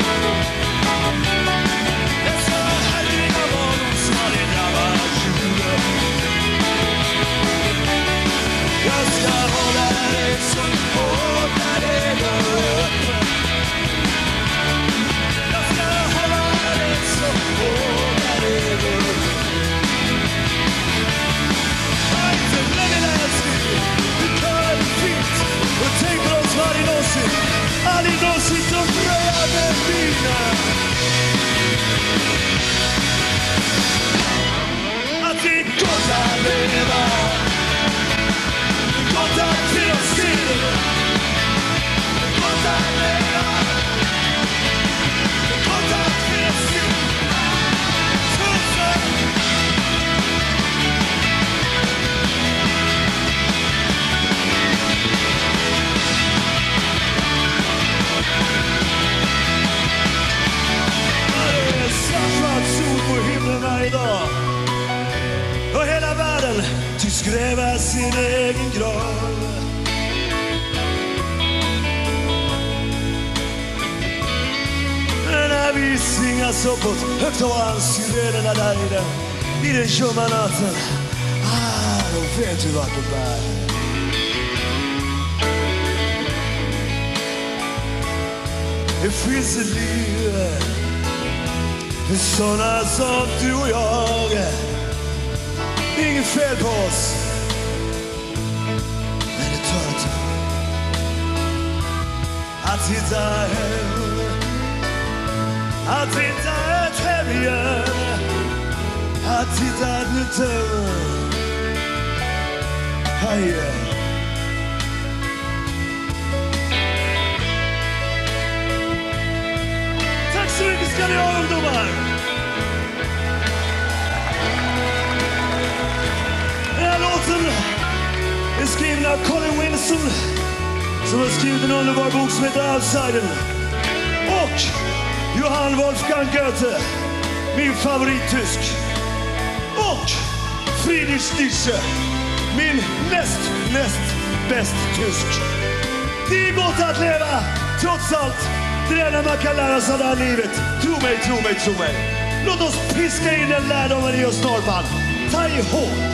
Dessa härliga vanor som har det drabbar jorden. Jag ska hålla dig så hårt när det går upp. Jag ska hålla dig så hårt när det går upp. Jag är inte längre älskling, du tar det fint. Och tänk på oss varje någonsin, aldrig någonsin som dröjar med mina. Att det är gott att leva, gott att finnas till, gott att leva, gott att finnas till. Tusen! Det är svartsvart sol på himlen varje dag. Och hela världen tycks gräva sin egen grav. Men när vi svingas uppåt, högt av hans syrenerna där i den, i den ljumma natten, ah, då vet du vart det bär. Det finns ett liv för sådana som du och jag. Inget fel på oss, men det tar ett tag att hitta hem, att hitta ett hem igen, att hitta ett nytt hem. Hej. Tack så mycket ska ni ha, ungdomar. Den här låten är skriven av Colin Wilson, som har skrivit en underbar bok som heter Outsidern. Och Johann Wolfgang Goethe, min favorittysk. Och Friedrich Nietzsche, min näst, näst bäst tysk. Det är gott att leva, trots allt. Det är när man kan lära sig av det här livet. Tro mig, tro mig, tro mig. Låt oss piska in den lärdomen i oss, Norrman. Ta ihåg.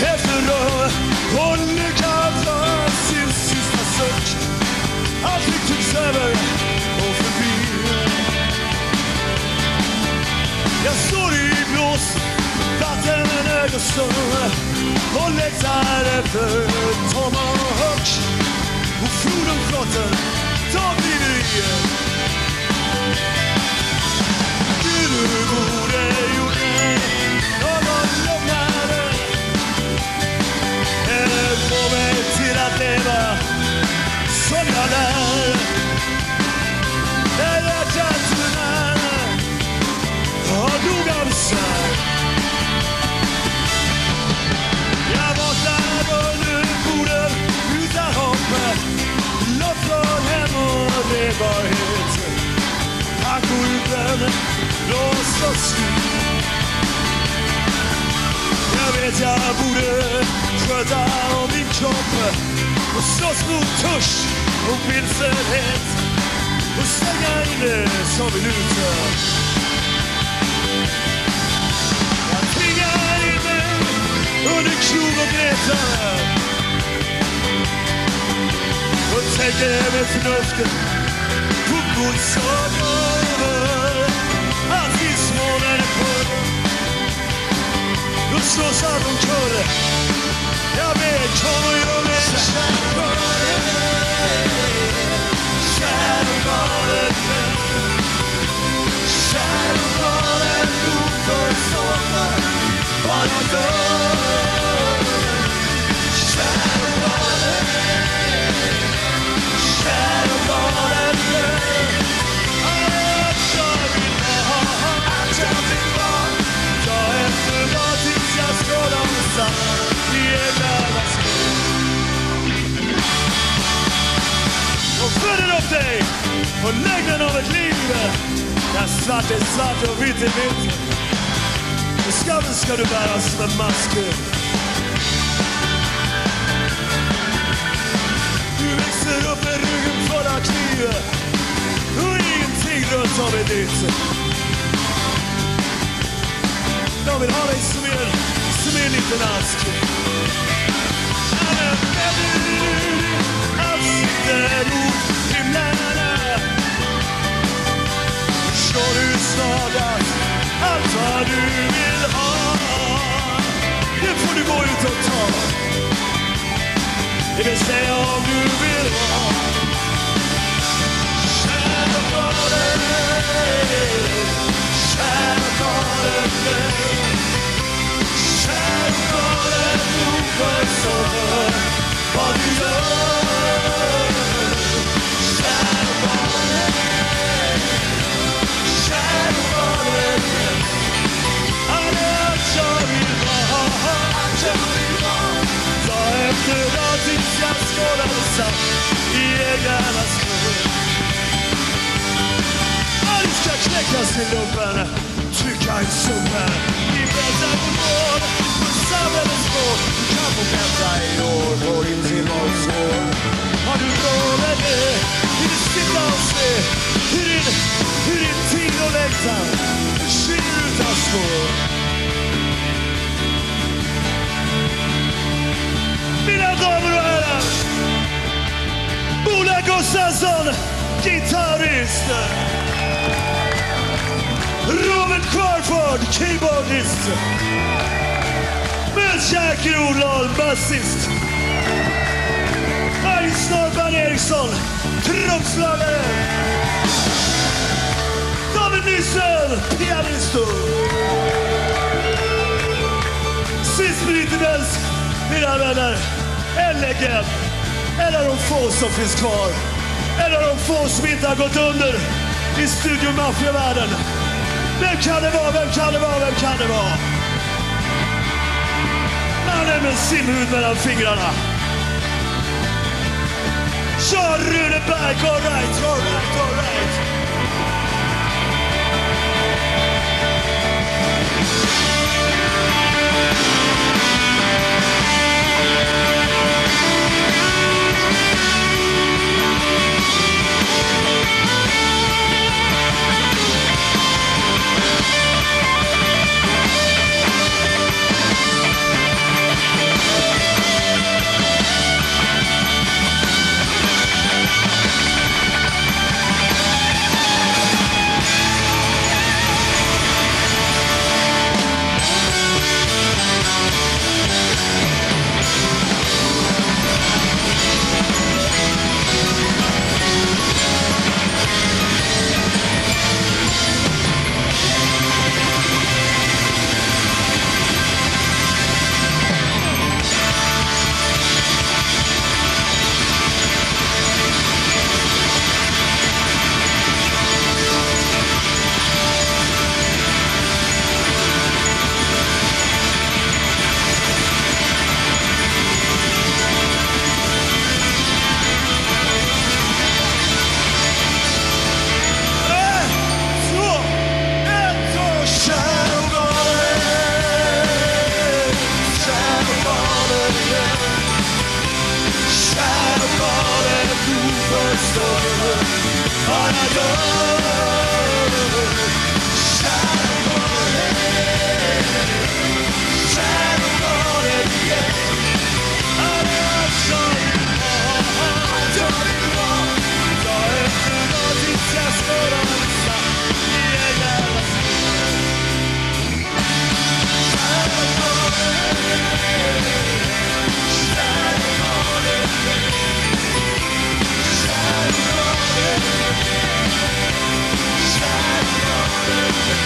efter rör. Hon lyckas vara sin sista suck. Allt tycks över och förbi. Jag står i blås, vatten en ögonstund och längtar efter Tomahawk. Och flodenflotten tar blir igen. Du borde gjorde någon lugnare eller få mig till att leva som jag lär. När hjärtat är nära har nog av sär. Jag vaknar under bordet utan hopp. Låt från hem och redbarhet. Tack och utan lås och slut. Jag vet jag borde sköta om min kropp och slåss mot törs och vilsenhet och stänga inne som minuter. Jag tvingar in mig under krog och grätar och tänker med förnuftet på gods och över. Allt i smånen är på då slås av omkull. Jag vet, kom och gör mig kärleksbarnet. Kärleksbarnet. Kärleksbarnet nog för sommar. Bara dör. Kärleksbarnet. Kärleksbarnet. Allt jag vill ha. Allt jag vill ha. Ta efter vad tills jag skålar med samma. Och följer upp dig på längden av ett liv där svart är svart och vitt är vitt. Och skammen ska du bära som en mask. Du växer upp med ryggen full av kniv och ingenting runt om är ditt. De vill ha dig som en, som en liten ask. Mot himlarna slår du snart allt vad du vill ha. Det får du gå ut och ta. Det vill säga om du vill ha. Kärleksbarnet, kärleksbarnet, kärleksbarnet nog för sommar. Vad du gör. Allt ska knäckas i lumpen, trycka i sumpen. Vi väntar på mål, på samhällets mål. Du kan få vänta i år på din tillvarsår. Har du råd med det? Vill du sitta och se hur din, hur din tid och längtan försvinner utan spår? Mina damer och herrar, Ola Gustafsson, gitarrist. Robert Crawford, keyboardist. Med Jackie Odal, basist. Aj Snorban Eriksson, trumpslagare. David Nyström, pianist. Sist men inte minst, mina vänner, en legend. En av de få som finns kvar. En av de få som inte har gått under i Studio Mafia-världen. Vem kan det vara? Vem kan det vara? Vem kan det vara? Mannen med simhud mellan fingrarna. Kör Runeberg, all right, all right, all right. stormen bara jag. Shadow morning, shadow morning, yeah. Alla som har, jag vill vara. Jag efter något jag ska dansa i en jävla storm. Shadow morning, shadow morning, shadow morning, shadow morning.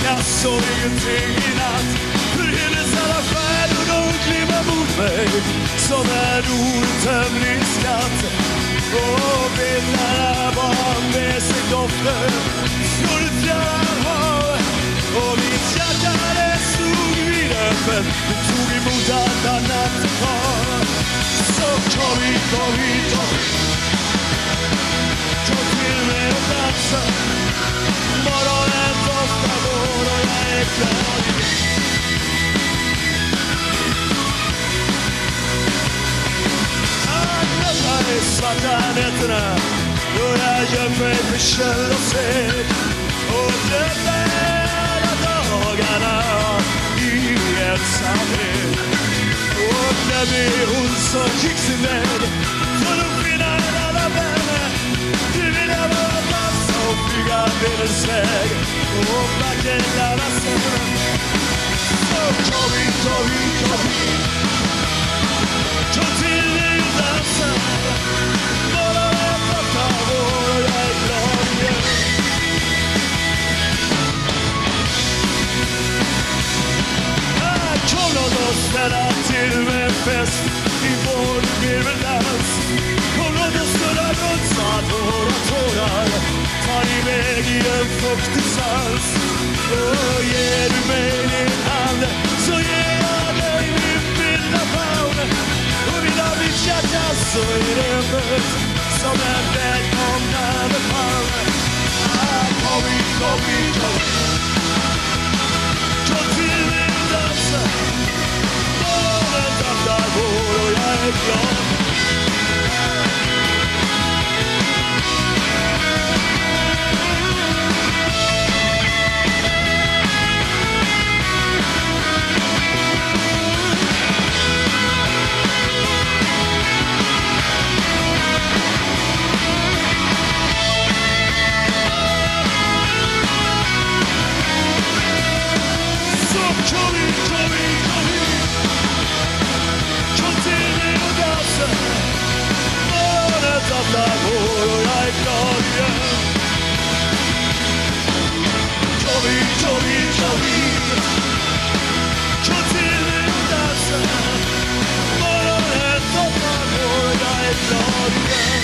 jag såg ingenting i natt. För hennes alla färder de klimmar mot mig som en outtömlig skatt. Och vindarna bar med sig dofter från ett fjärran hav. Och mitt hjärta det stod vidöppen, det tog emot allt annat var. Så kom hit, kom hit, kom hit. Kom till mig och dansa. Morgonen doftar vår och jag är glad igen. Alla är svarta nätterna då jag gör mig för käll och sed. Och drömmer alla dagarna i ensamhet. Och när är hon som gick sin väg för att finna alla vänner. Nu vill jag bara dansa och flyga världens väg och backen alla sänder. Så kom hit, kom hit, kom hit. Kom till dig och dansa. Bara vänta på vår och jag är glad igen. Här kom låt oss ställa till med en fest i vår virveldans. Kom låt oss snurra runt så att våra tårar tar iväg i en fuktig sans. Och ger du mig din hand så ger jag dig min vilda famn. Och vill ha mitt hjärta så är det öppet som en välkomnande famn. Ah, kom hit, kom hit, kom hit. Kom till mig och dansa. Morgonen doftar vår och jag är glad. Kom hit, kom hit, kom hit. Kom till mig och dansa. Morgonen doftar vår och jag är glad igen. Kom hit, kom hit, kom hit. Kom till mig och dansa. Morgonen doftar vår och jag är glad igen.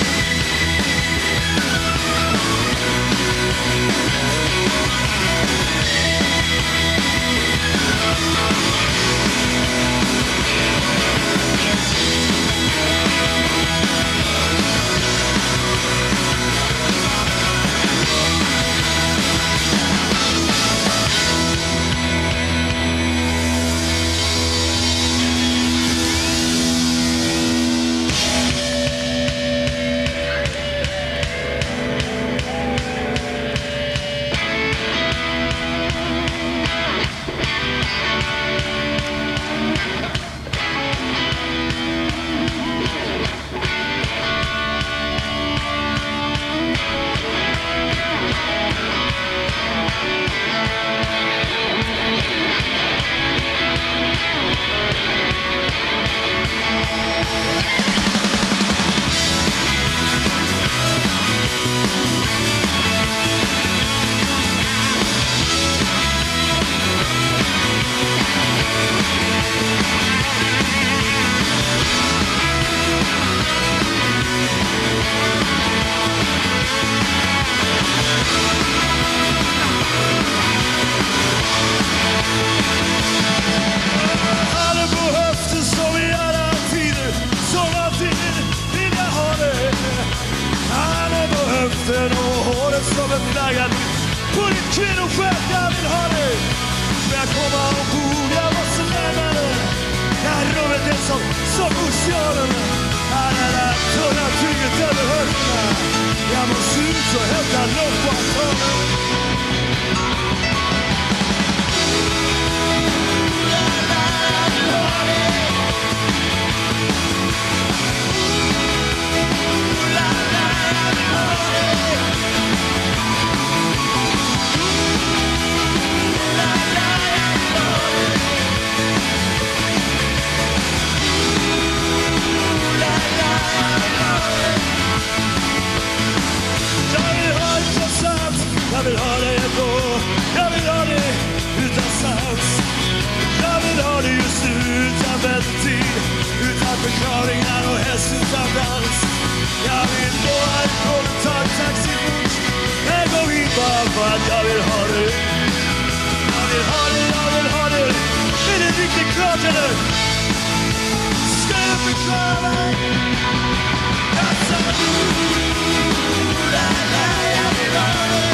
bara för att jag vill ha det. Jag vill ha det, jag vill ha det. Är det riktigt klart eller? Ska jag förklara mig? Jag sa du, la la, jag vill ha det.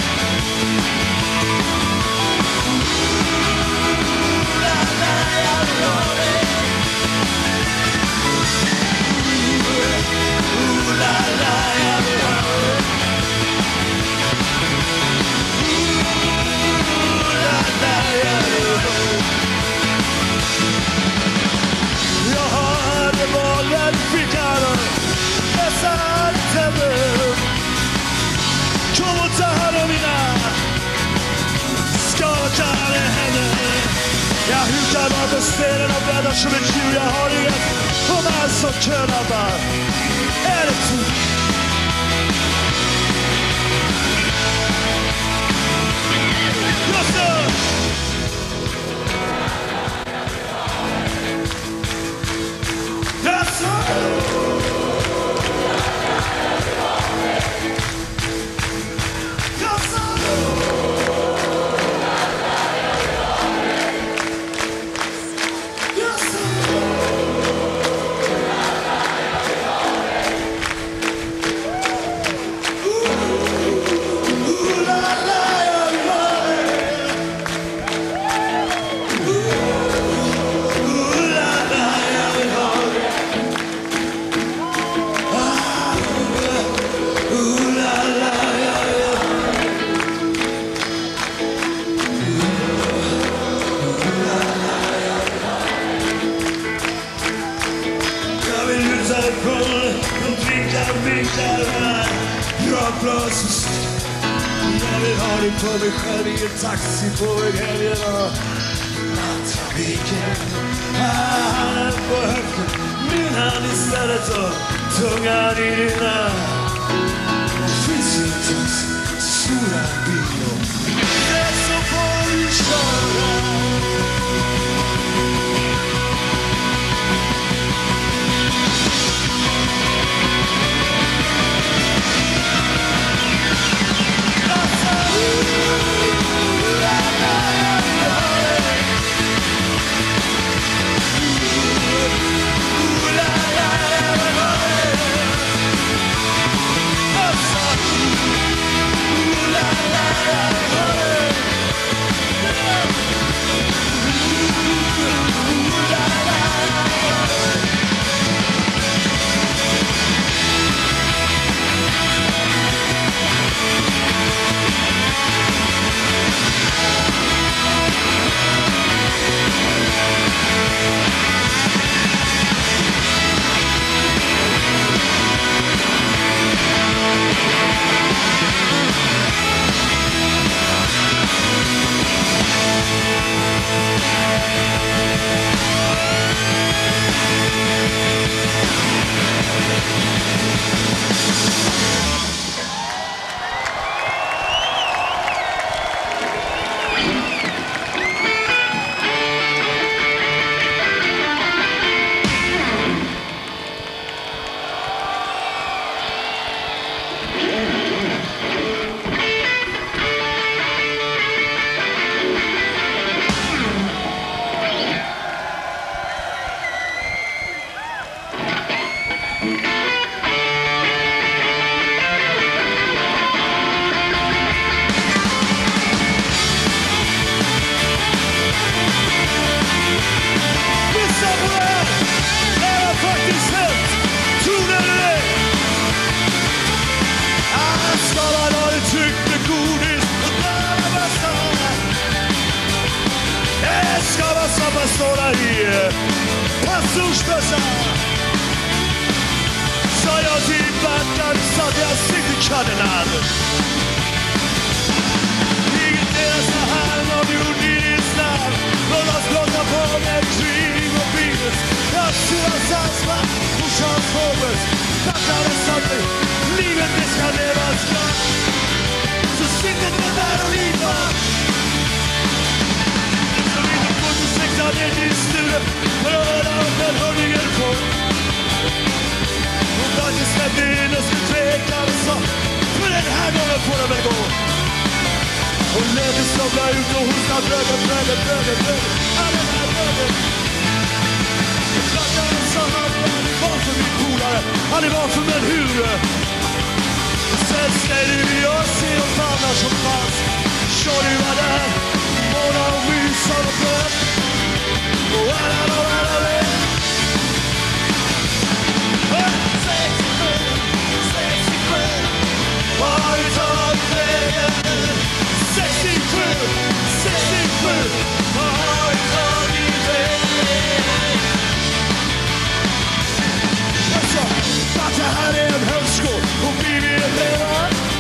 La la, jag vill ha det. La la, jag vill ha det. La la, jag vill ha det. Jag hade bollen fickan jag satte mig. Kom och ta hand om mina skakade händer. Jag hukar bakom stenen och bläddrar som ett djur. Jag har inget på mig som könar bara. Är det tid? Just det! That's right! Jag vill ha dig på mig själv i en taxi på väg helgen och natttrafiken. Handen på höften, min hand istället och tungan i dina. Det finns ju en taxi, stora bil och det så får vi köra. För den här gången får Och läget snubblar ut och hostar bröder, bröder, bröder, bröder. Alla där bröder. Jag klackar en samman, han var för min polare. Han var för min hur. Sen ställer vi oss i de famnar som fanns. Så du var där, måna och mysar och bröd. Och alla och alla vet. sextiosju, sextiosju, har du tagit vägen? sextiosju, sextiosju, har du tagit vägen? Alltså, att det här är en högskål och vi vill leva.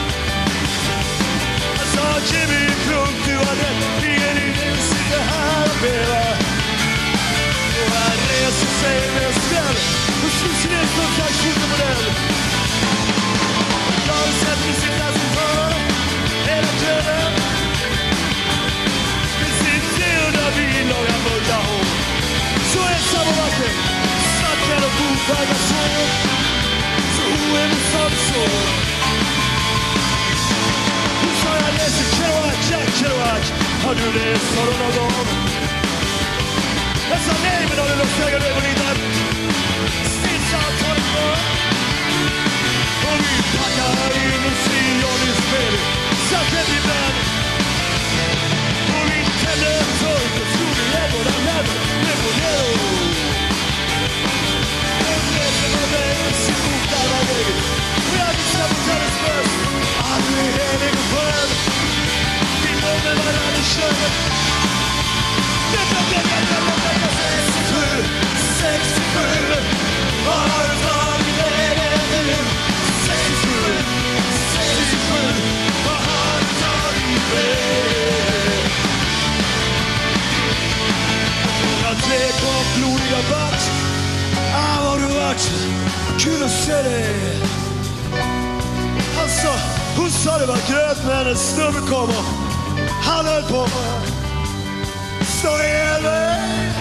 Alltså, Jimmy Klunk, du har rätt, ingen ingen sitter här och beva. Och han reser sig med en skräll och sluter ner för en slags fotomodell. Jag har sett mig sitta som för hela kvällen. Med sin döda bil och jag mörka hår. Så ensam och vacker, snackar och bokvägar så. Så är det som så. Hon sa jag läser Kerouac, Jack Kerouac. Har du läst honom någon gång? Jag sa nej, men har du lust lägga över lite? Stilla tar det på. Och vi packar in och ser Johnny spel. Satt i band. Och vi tände tork och stod i ägorna jävlar. Det var det då. Och läser med mig och ser mot alla vägen. Och jag visar mot hennes bröst. Aldrig helig och skön. Vi var med varandra i könet. sextiosju, sextiosju, vad har du tagit vägen nu? sextiosju, sextiosju, vad har du tagit vägen? Jag tre kom blodiga bort. Ah, vad du varit, kul att se dig. Alltså, hon sa det var gröt, men en snubbe kom och han höll på mig. Så är det.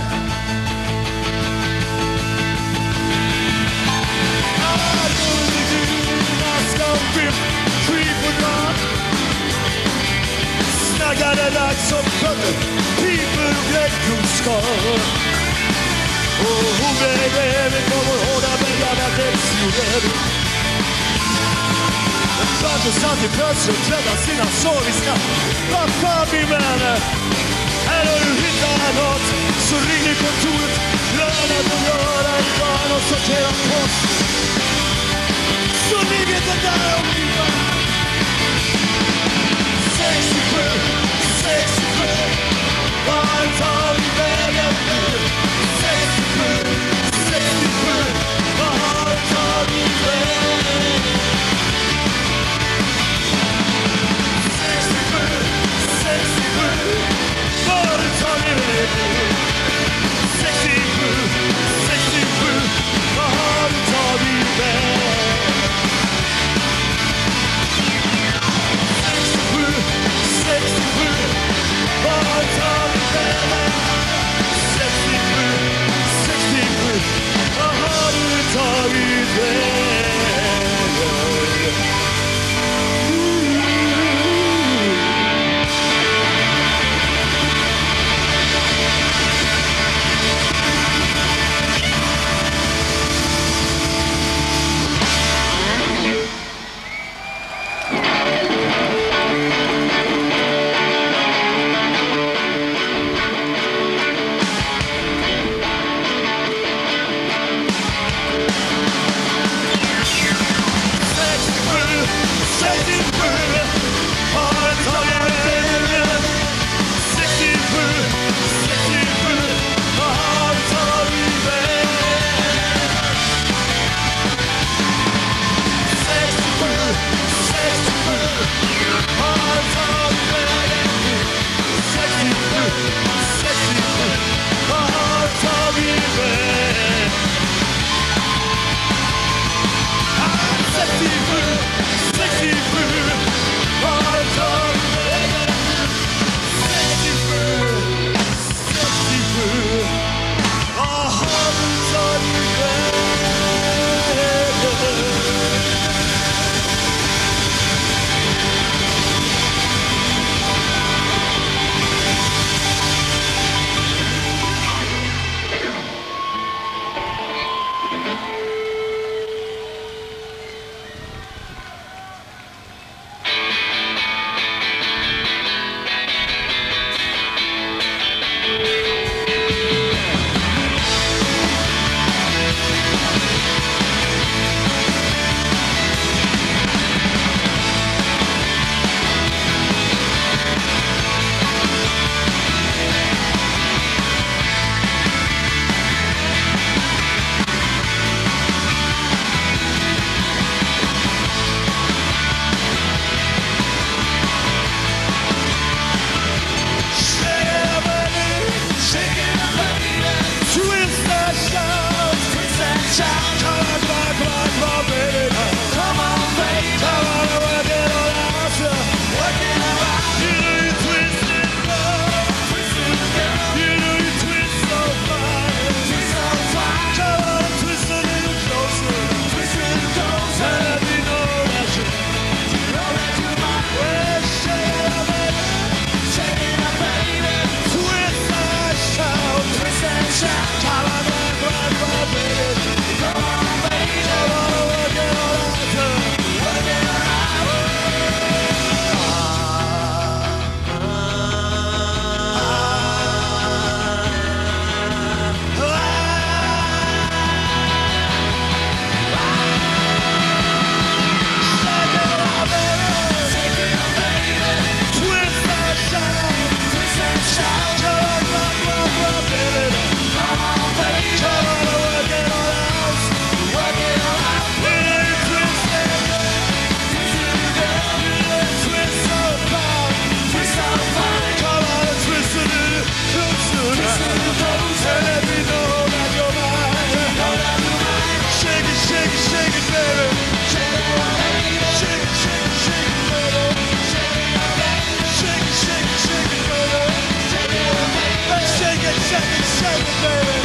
Ah, då är det dina skampim, skip och drar. Snaggade lax som fötter, piper och bläckgrunskar. Och hon blev även på vår hårda bälgarna däcksjorden. En band satt i plötsligt och klädde sina sorgsna. Vad fan min vänner? Här har du hittat något, så ring i kontoret. Lönat att göra en barn och sortera post. Så ligger det där och bliva. sextiosju, sextiosju, var tar vi vägen nu? sextiosju, sextiosju, var tar vi vägen? sextiosju, sextiosju, var tar vi vägen? sextiosju, sextiosju, var tar vi vägen? sextiosju, Love you, baby.